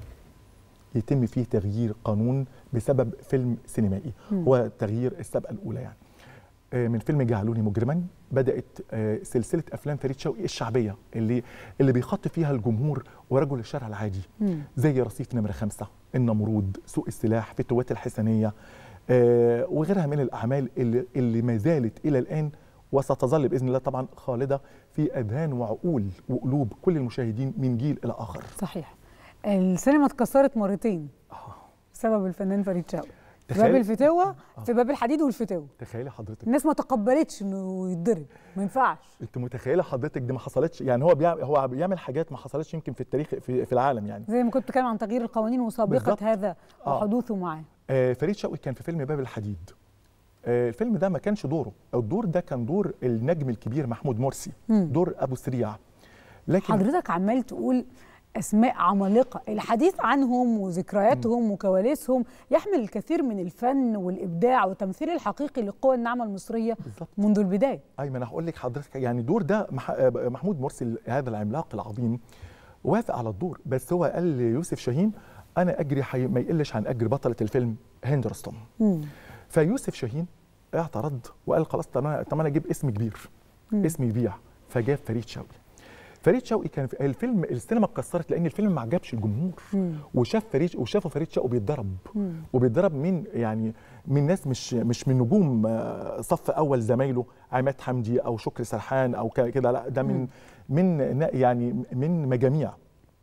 يتم فيه تغيير قانون بسبب فيلم سينمائي، م. هو تغيير السابقة الأولى. يعني آه من فيلم جعلوني مجرما بدأت آه سلسلة أفلام فريد شوقي الشعبية اللي اللي بيخاطب فيها الجمهور ورجل الشارع العادي، م. زي رصيف نمرة خمسة، النمرود، سوق السلاح، فتوات الحسنية آه وغيرها من الأعمال اللي, اللي ما زالت إلى الآن وستظل بإذن الله طبعا خالدة في أذهان وعقول وقلوب كل المشاهدين من جيل إلى آخر. صحيح. السينما اتكسرت مرتين بسبب الفنان فريد شوقي، في باب الفتوة، في باب الحديد والفتوة. تخيلي حضرتك الناس ما تقبلتش انه يتضرب، ما ينفعش. انت متخيله حضرتك دي ما حصلتش؟ يعني هو بيعمل هو بيعمل حاجات ما حصلتش يمكن في التاريخ في, في العالم، يعني زي ما كنت بتكلم عن تغيير القوانين وسابقه هذا آه. وحدوثه معاه. آه فريد شوقي كان في فيلم باب الحديد. آه الفيلم ده ما كانش دوره، الدور ده كان دور النجم الكبير محمود مرسي، مم. دور ابو سريع. لكن حضرتك عمال تقول أسماء عمالقة، الحديث عنهم وذكرياتهم م. وكواليسهم يحمل الكثير من الفن والإبداع والتمثيل الحقيقي للقوى الناعمة المصرية بالزبط. منذ البداية. أي ما أنا هقول لك حضرتك، يعني دور ده محمود مرسي هذا العملاق العظيم وافق على الدور، بس هو قال ليوسف شاهين أنا أجري حي... ما يقلش عن أجر بطلة الفيلم هند رستم. م. فيوسف شاهين اعترض وقال خلاص طب أنا طب أنا أجيب اسم كبير، م. اسم يبيع، فجاب فريد شوقي. فريد شوقي كان في الفيلم السينما اتكسرت لان الفيلم ما عجبش الجمهور، مم. وشاف فريد وشافوا فريد شوقي بيتضرب، وبيتضرب من يعني من ناس مش مش من نجوم صف اول زمايله عماد حمدي او شكري سرحان او كده، لا ده من مم. من يعني من مجاميع.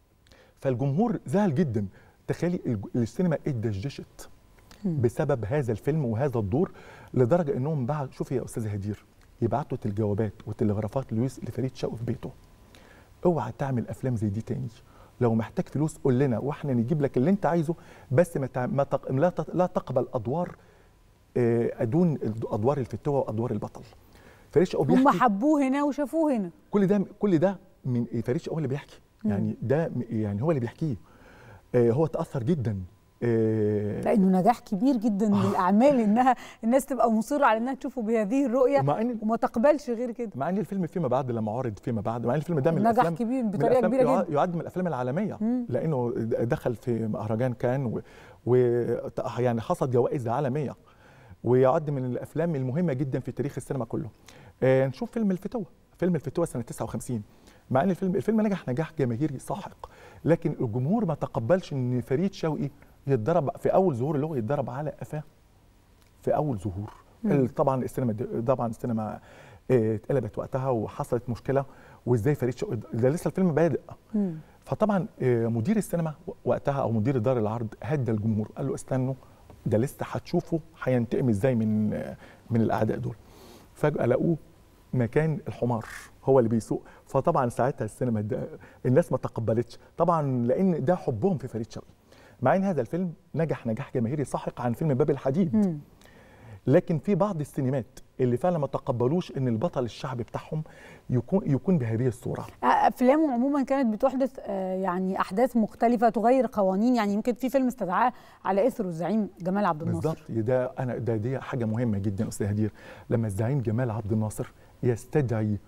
فالجمهور زعل جدا. تخيلي السينما اتدشدشت بسبب هذا الفيلم وهذا الدور، لدرجه انهم بعد شوفي يا استاذه هدير يبعتوا الجوابات والتلغرافات لفريد شوقي في بيته، اوعى تعمل افلام زي دي تاني، لو محتاج فلوس قول لنا واحنا نجيب لك اللي انت عايزه، بس ما ما تق... لا لا تقبل ادوار آه دون ادوار الفتوه وادوار البطل. فريد شوقي هم حبوه هنا وشافوه هنا. كل ده كل ده من فريد شوقي هو اللي بيحكي، يعني ده يعني هو اللي بيحكيه. آه هو تاثر جدا آه لانه نجاح كبير جدا من الاعمال انها الناس تبقى مصره على انها تشوفه بهذه الرؤيه وما تقبلش غير كده. مع ان الفيلم فيما بعد لما عرض فيما بعد، مع ان الفيلم ده من نجاح الافلام كبير بطريقه كبيره جدا، يعد من الافلام العالميه مم. لانه دخل في مهرجان كان ويعني حصد جوائز عالميه، ويعد من الافلام المهمه جدا في تاريخ السينما كله. آه نشوف فيلم الفتوه. فيلم الفتوه سنه تسعة وخمسين، مع ان الفيلم الفيلم نجح نجاح جماهيري ساحق، لكن الجمهور ما تقبلش ان فريد شوقي يتضرب في اول ظهور له، يتضرب على قفاه في اول ظهور. مم. طبعا السينما طبعا السينما اتقلبت وقتها وحصلت مشكله، وازاي فريد شوقي ده لسه الفيلم بادئ. مم. فطبعا مدير السينما وقتها او مدير دار العرض هدى الجمهور، قال له استنوا ده لسه هتشوفوا هينتقم ازاي من من الاعداء دول. فجاه لقوه مكان الحمار هو اللي بيسوق، فطبعا ساعتها السينما ده الناس ما تقبلتش طبعا، لان ده حبهم في فريد شوقي. مع ان هذا الفيلم نجح نجاح جماهيري ساحق عن فيلم باب الحديد. مم. لكن في بعض السينمات اللي فعلا ما تقبلوش ان البطل الشعبي بتاعهم يكون يكون بهذه الصوره. افلامه عموما كانت بتحدث يعني احداث مختلفه تغير قوانين، يعني يمكن في فيلم استدعاه على اثره الزعيم جمال عبد الناصر. بالظبط، ده انا ده دي حاجه مهمه جدا استاذ هدير، لما الزعيم جمال عبد الناصر يستدعي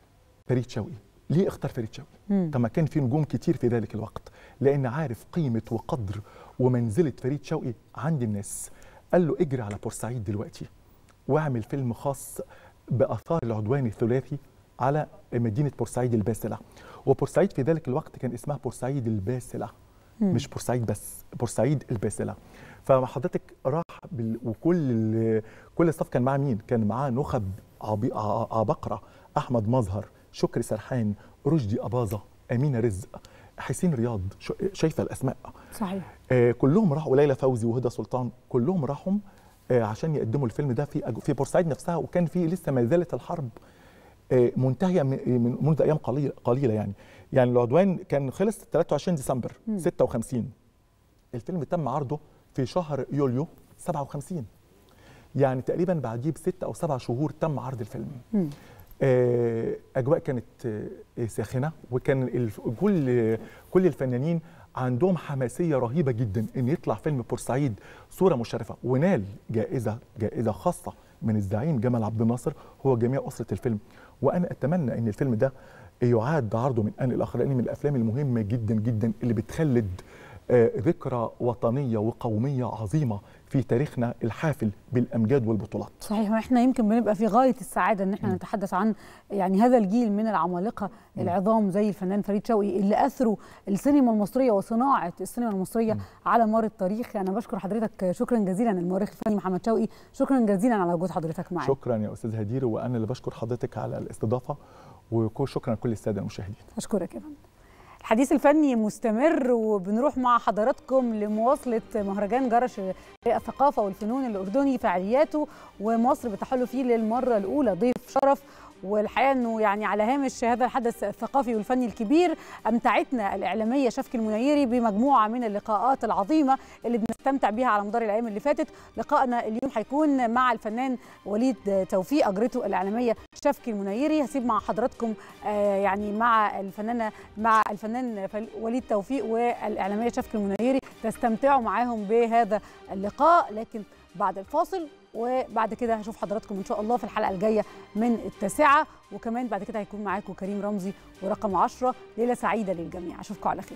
فريد شوقي. ليه اختار فريد شوقي؟ طب ما كان في نجوم كتير في ذلك الوقت، لان عارف قيمه وقدر ومنزله فريد شوقي عند الناس. قال له اجري على بورسعيد دلوقتي واعمل فيلم خاص باثار العدوان الثلاثي على مدينه بورسعيد الباسله. وبورسعيد في ذلك الوقت كان اسمها بورسعيد الباسله، مم. مش بورسعيد بس، بورسعيد الباسله. فحضرتك راح بال... وكل كل الصف كان معاه مين؟ كان معاه نخب عبي... عبقره، احمد مظهر، شكري سرحان، رشدي اباظه، امينه رزق، حسين رياض. شايفه الاسماء صحيح. آه كلهم راحوا، وليلى فوزي وهدى سلطان، كلهم راحوا آه عشان يقدموا الفيلم ده في في بورسعيد نفسها، وكان في لسه ما زالت الحرب آه منتهيه من منذ ايام قليله قليله يعني يعني العدوان كان خلص ثلاثة وعشرين ديسمبر م. ستة وخمسين. الفيلم تم عرضه في شهر يوليو سبعة وخمسين، يعني تقريبا بعديه بست او سبع شهور تم عرض الفيلم. م. آه اجواء كانت آه ساخنه، وكان كل كل الفنانين عندهم حماسيه رهيبه جدا ان يطلع فيلم بورسعيد صوره مشرفه، ونال جائزه جائزه خاصه من الزعيم جمال عبد الناصر هو جميع اسره الفيلم. وانا اتمنى ان الفيلم ده يعاد عرضه من ان لاخر، لان من الافلام المهمه جدا جدا اللي بتخلد آه ذكرى وطنيه وقوميه عظيمه في تاريخنا الحافل بالامجاد والبطولات. صحيح، واحنا يمكن بنبقى في غايه السعاده ان احنا م. نتحدث عن يعني هذا الجيل من العمالقه م. العظام زي الفنان فريد شوقي اللي اثروا السينما المصريه وصناعه السينما المصريه م. على مر التاريخ. انا بشكر حضرتك شكرا جزيلا المؤرخ الفني محمد شوقي، شكرا جزيلا على وجود حضرتك معانا. شكرا يا استاذ هدير، وانا اللي بشكر حضرتك على الاستضافه، وشكرا لكل الساده المشاهدين. اشكرك يا فندم. الحديث الفني مستمر، وبنروح مع حضراتكم لمواصلة مهرجان جرش الثقافة والفنون الأردني فعالياته، ومصر بتحل فيه للمرة الأولى ضيف شرف. والحقيقه انه يعني على هامش هذا الحدث الثقافي والفني الكبير امتعتنا الاعلاميه شفكي المنيري بمجموعه من اللقاءات العظيمه اللي بنستمتع بيها على مدار الايام اللي فاتت. لقائنا اليوم هيكون مع الفنان وليد توفيق، اجرته الاعلاميه شفكي المنيري. هسيب مع حضراتكم آه يعني مع الفنانه مع الفنان وليد توفيق والاعلاميه شفكي المنيري تستمتعوا معاهم بهذا اللقاء، لكن بعد الفاصل، وبعد كده هشوف حضراتكم ان شاء الله في الحلقه الجايه من التاسعه، وكمان بعد كده هيكون معاكم كريم رمزي ورقم عشرة. ليله سعيده للجميع، اشوفكم على خير.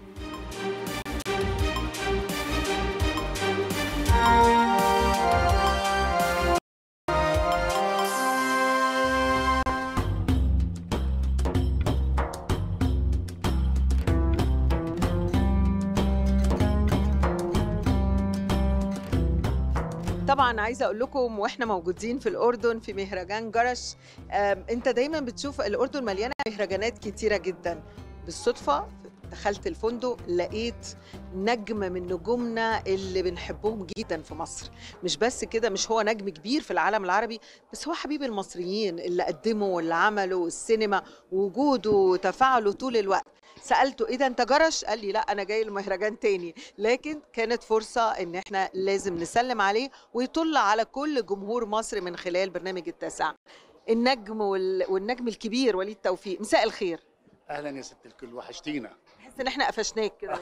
طبعا عايزه اقول لكم واحنا موجودين في الاردن في مهرجان جرش، انت دايما بتشوف الاردن مليانه مهرجانات كتيره جدا. بالصدفه دخلت الفندق لقيت نجم من نجومنا اللي بنحبهم جدا في مصر. مش بس كده، مش هو نجم كبير في العالم العربي، بس هو حبيب المصريين اللي قدموا واللي عملوا السينما، وجوده وتفاعله طول الوقت. سالته ايه ده انت جرش؟ قال لي لا انا جاي المهرجان تاني، لكن كانت فرصه ان احنا لازم نسلم عليه ويطل على كل جمهور مصر من خلال برنامج التاسع. النجم وال... والنجم الكبير وليد توفيق، مساء الخير. اهلا يا ست الكل، وحشتينا. بحس ان احنا قفشناك كده.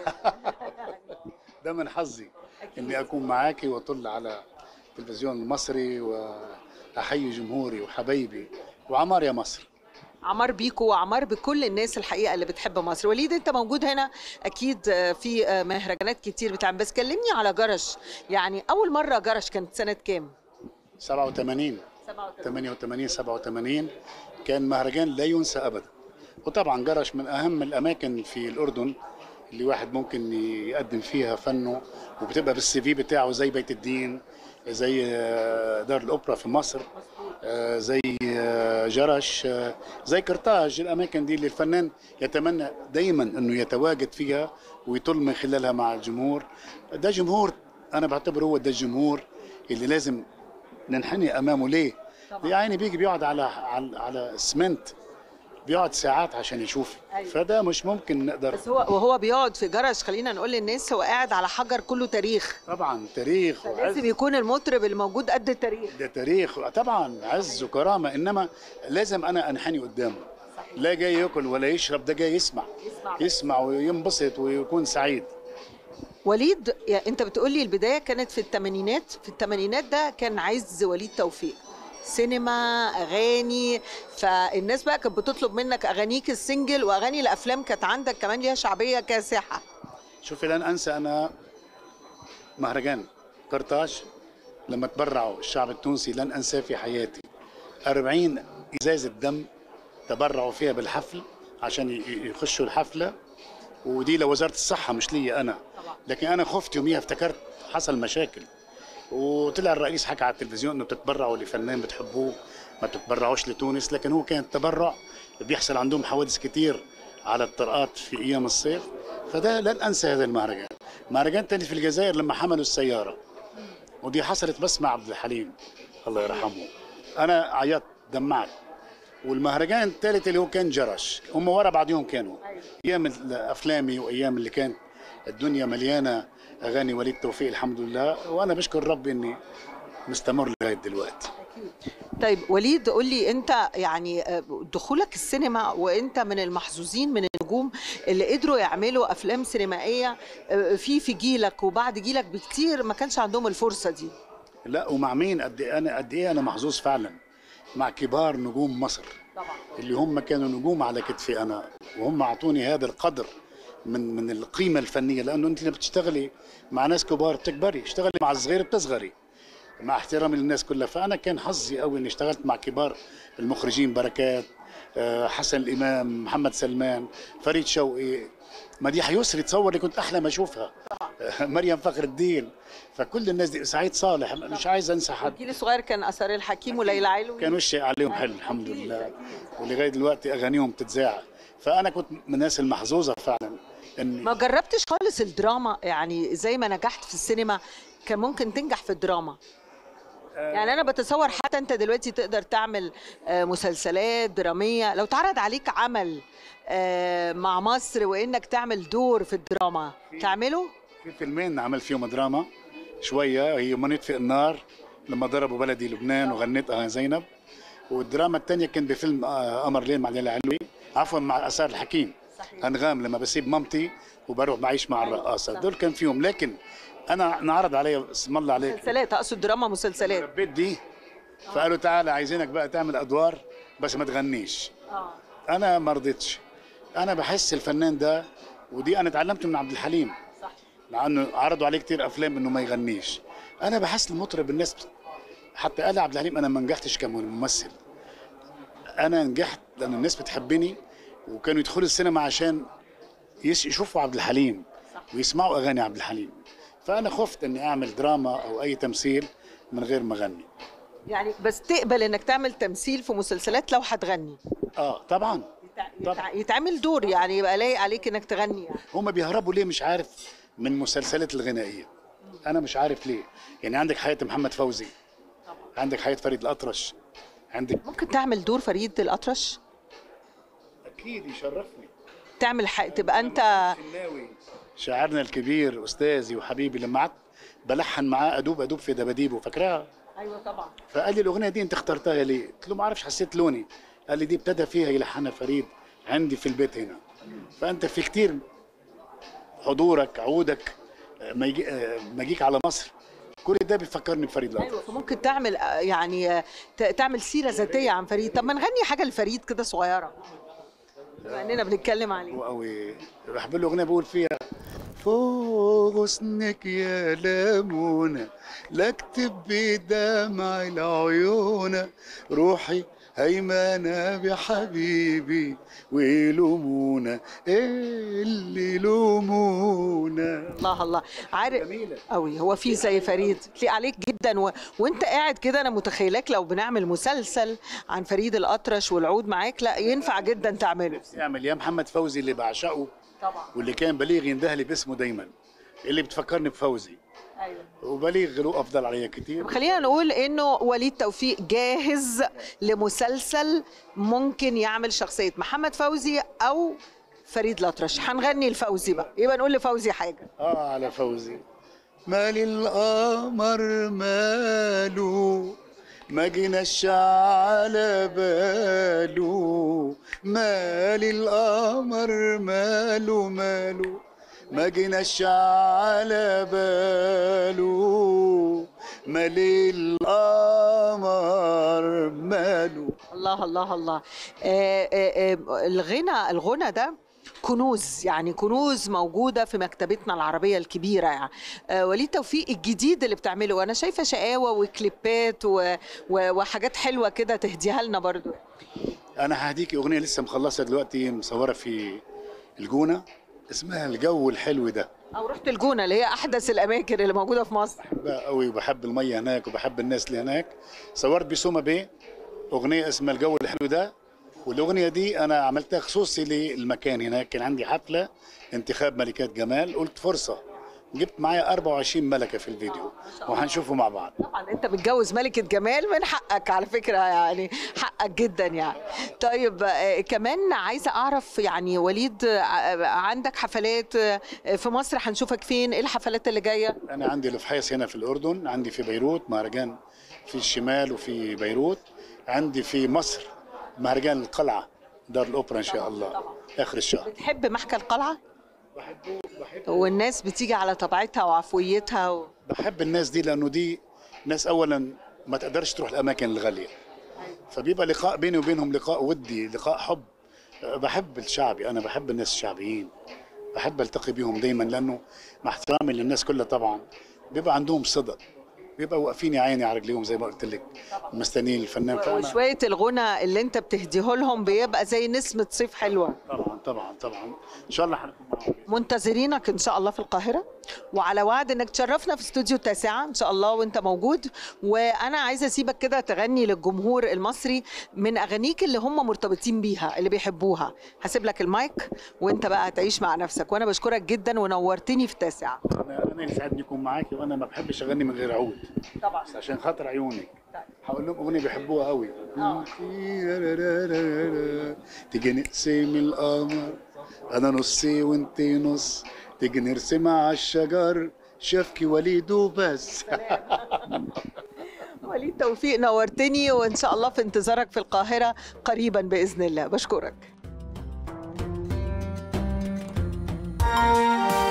ده من حظي اني اكون معاكي واطل على التلفزيون المصري واحيي جمهوري وحبايبي وعمار يا مصر. عمار بيكو وعمار بكل الناس الحقيقه اللي بتحب مصر. وليد انت موجود هنا اكيد في مهرجانات كتير بتاعم، بس كلمني على جرش. يعني اول مره جرش كانت سنه كام؟ سبعة وثمانين ثمانية وثمانين سبعة وثمانين كان مهرجان لا ينسى ابدا. وطبعا جرش من اهم الاماكن في الاردن اللي واحد ممكن يقدم فيها فنه، وبتبقى بالسي في بتاعه زي بيت الدين، زي دار الاوبرا في مصر، زي جرش، زي قرطاج. الاماكن دي اللي الفنان يتمنى دايما انه يتواجد فيها ويطل من خلالها مع الجمهور. ده جمهور انا بعتبره هو ده الجمهور اللي لازم ننحني امامه. ليه؟ يعني بيجي بيقعد على على على اسمنت، بيقعد ساعات عشان يشوف. أيوة. فده مش ممكن نقدر. بس هو وهو بيقعد في جرش، خلينا نقول للناس هو قاعد على حجر كله تاريخ. طبعا تاريخ وعز. لازم يكون المطرب الموجود قد التاريخ. ده تاريخ طبعا، عز وكرامه، انما لازم انا انحني قدامه. صحيح. لا جاي ياكل ولا يشرب، ده جاي يسمع يسمع, يسمع وينبسط ويكون سعيد. وليد انت بتقولي البدايه كانت في الثمانينات، في الثمانينات ده كان عز وليد توفيق، سينما، اغاني، فالناس بقى كانت بتطلب منك اغانيك السنجل، واغاني الافلام كانت عندك كمان ليها شعبيه كاسحه. شوفي لن انسى انا مهرجان قرطاج لما تبرعوا الشعب التونسي، لن انساه في حياتي. أربعين ازازه دم تبرعوا فيها بالحفل عشان يخشوا الحفله، ودي لوزاره الصحه مش لي انا. لكن انا خفت يوميها، افتكرت حصل مشاكل، وطلع الرئيس حكى على التلفزيون انه بتتبرعوا لفنان بتحبوه، ما بتتبرعوش لتونس. لكن هو كان التبرع بيحصل عندهم حوادث كتير على الطرقات في ايام الصيف. فده لن انسى هذا المهرجان. مهرجان تاني في الجزائر لما حملوا السياره، ودي حصلت بس مع عبد الحليم الله يرحمه، انا عيطت دمعت. والمهرجان الثالث اللي هو كان جرش، هم ورا بعضهم كانوا ايام افلامي وايام اللي كانت الدنيا مليانه اغاني وليد توفيق الحمد لله، وانا بشكر ربي اني مستمر لغايه دلوقتي. طيب وليد قول لي انت، يعني دخولك السينما وانت من المحظوظين من النجوم اللي قدروا يعملوا افلام سينمائيه في في جيلك وبعد جيلك بكتير ما كانش عندهم الفرصه دي. لا ومع مين؟ قد ايه انا قد ايه انا محظوظ فعلا مع كبار نجوم مصر طبعا، اللي هم كانوا نجوم على كتفي انا، وهم اعطوني هذا القدر من من القيمه الفنيه. لانه انت لما بتشتغلي مع ناس كبار بتكبري، اشتغلي مع الصغير بتصغري، مع احترامي للناس كلها. فانا كان حظي قوي اني اشتغلت مع كبار المخرجين، بركات، حسن الامام، محمد سلمان، فريد شوقي، مديحه يسري، تصور لي كنت احلى ما اشوفها، مريم فخر الدين. فكل الناس دي، سعيد صالح، مش عايز انسى حد. الجيل الصغير كان اثار الحكيم وليلى علوي، كان وشي عليهم حلو الحمد لله، ولغايه دلوقتي اغانيهم بتتذاع. فانا كنت من الناس المحظوظه فعلا. إن ما جربتش خالص الدراما؟ يعني زي ما نجحت في السينما كان ممكن تنجح في الدراما. يعني انا بتصور حتى انت دلوقتي تقدر تعمل مسلسلات دراميه، لو تعرض عليك عمل مع مصر وانك تعمل دور في الدراما تعمله؟ في فيلمين عمل فيهم دراما شويه، هي ما نطفئ النار لما ضربوا بلدي لبنان وغنيت اه زينب، والدراما الثانيه كان بفيلم قمر ليل مع ليلى علوي، عفوا مع اثار الحكيم. صحيح. انغام لما بسيب مامتي وبروح بعيش مع الرقاصه، دول كان فيهم. لكن انا انعرض علي اسم الله عليك مسلسلات، اقصد دراما مسلسلات. ربيت دي، فقالوا تعالى عايزينك بقى تعمل ادوار بس ما تغنيش. اه انا ما رضيتش. انا بحس الفنان ده، ودي انا اتعلمت من عبد الحليم، صح، مع انه عرضوا عليه كتير افلام انه ما يغنيش. انا بحس المطرب الناس، حتى قال عبد الحليم انا ما نجحتش كممثل، انا نجحت لان الناس بتحبني وكانوا يدخلوا السينما عشان يشوفوا عبد الحليم ويسمعوا اغاني عبد الحليم. فانا خفت اني اعمل دراما او اي تمثيل من غير ما اغني. يعني بس تقبل انك تعمل تمثيل في مسلسلات لو هتغني؟ اه طبعا. طبعا يتعمل دور يعني يبقى لايق عليك انك تغني. يعني هم بيهربوا ليه مش عارف من المسلسلات الغنائيه، انا مش عارف ليه. يعني عندك حياه محمد فوزي، عندك حياه فريد الأطرش، عندك ممكن تعمل دور فريد الأطرش؟ اكيد يشرفني. تعمل حق تبقى انت شاعرنا الكبير استاذي وحبيبي لما قعدت بلحن معاه ادوب ادوب في دباديبه، فاكراها؟ ايوه طبعا. فقال لي الاغنيه دي انت اخترتها ليه؟ قلت له ما اعرفش، حسيت لوني. قال لي دي ابتدى فيها يلحنها فريد عندي في البيت هنا. فانت في كتير حضورك عودك مجيك على مصر كل ده بيفكرني بفريد الأطرش. ايوه فممكن تعمل يعني تعمل سيره ذاتيه عن فريد. طب ما نغني حاجه لفريد كده صغيره بما اننا بنتكلم عليه. هو قوي. بحب له اغنيه بقول فيها فوق غصنك يا لمونة لاكتب بدمع العيون روحي هيمنة بحبيبي ويلومونا اللي لومونا. الله الله عارف قوي. هو في زي فريد تليق عليك جدا و... وانت قاعد كده انا متخيلك لو بنعمل مسلسل عن فريد الأطرش والعود معاك لا ينفع جدا تعمله. يعمل يا محمد فوزي اللي بعشقه طبعا واللي كان بليغ يندهلي باسمه دايما اللي بتفكرني بفوزي. ايوه وبليغ له افضل عليا كتير. خلينا نقول انه وليد توفيق جاهز لمسلسل ممكن يعمل شخصيه محمد فوزي او فريد الأطرش. هنغني لفوزي بقى، يبقى نقول لفوزي حاجه. اه على فوزي. مال القمر ماله ما جناش على باله، مال القمر ماله ماله ما جناش على باله، مال القمر ماله. الله الله الله. آه آه آه الغنى الغنى ده كنوز، يعني كنوز موجودة في مكتبتنا العربية الكبيرة. يعني آه وليد توفيق الجديد اللي بتعمله أنا شايفة شقاوة وكليبات و... و... وحاجات حلوة كده تهديها لنا برضو. أنا ههديكي أغنية لسه مخلصة دلوقتي مصورة في الجونة اسمها الجو الحلو ده. أو رحت الجونة اللي هي أحدث الأماكن اللي موجودة في مصر. بحبها قوي وبحب المية هناك وبحب الناس اللي هناك. صورت بسوما بيه أغنية اسمها الجو الحلو ده، والأغنية دي أنا عملتها خصوصي للمكان هناك. كان عندي حفلة انتخاب ملكات جمال، قلت فرصة جبت معايا أربعة وعشرين ملكة في الفيديو وهنشوفه مع بعض. طبعا أنت متجوز ملكة جمال من حقك على فكرة، يعني حقك جدا يعني. طيب آه كمان عايزة أعرف يعني وليد آه عندك حفلات آه في مصر، هنشوفك فين؟ إيه الحفلات اللي جاية؟ أنا عندي الفحيص هنا في الأردن، عندي في بيروت مهرجان في الشمال وفي بيروت، عندي في مصر مهرجان القلعة دار الأوبرا إن شاء الله طبعا. آخر الشهر. بتحب محكى القلعة؟ بحبه بحبه. والناس بتيجي على طبيعتها وعفويتها و... بحب الناس دي لأنه دي ناس أولا ما تقدرش تروح الأماكن الغالية، فبيبقى لقاء بيني وبينهم لقاء ودي لقاء حب. بحب الشعبي، أنا بحب الناس الشعبيين، بحب ألتقي بيهم دايما لأنه مع احترامي للناس كلها طبعا بيبقى عندهم صدق، بيبقى واقفين يا عيني على رجليهم زي ما قلت لك مستنيين الفنان. وشويه الغنى اللي انت بتهديه لهم بيبقى زي نسمه صيف حلوه. طبعا طبعا طبعا ان شاء الله هنكون معاهم. منتظرينك ان شاء الله في القاهره، وعلى وعد انك تشرفنا في استوديو التاسعه ان شاء الله وانت موجود. وانا عايزه اسيبك كده تغني للجمهور المصري من اغانيك اللي هم مرتبطين بيها اللي بيحبوها. هسيب لك المايك وانت بقى تعيش مع نفسك، وانا بشكرك جدا ونورتني في التاسعه. انا انا اللي سعدني اكون معاكي، وانا ما بحبش اغني من غير عود طبعا بس عشان خاطر عيونك. هقول لهم اغنيه بيحبوها قوي. تيجي نقسم القمر انا نصي وانت نص، تيجي نرسم على الشجر شافكي وليد وبس. وليد توفيق نورتني، وان شاء الله في انتظارك في القاهره قريبا باذن الله. بشكرك.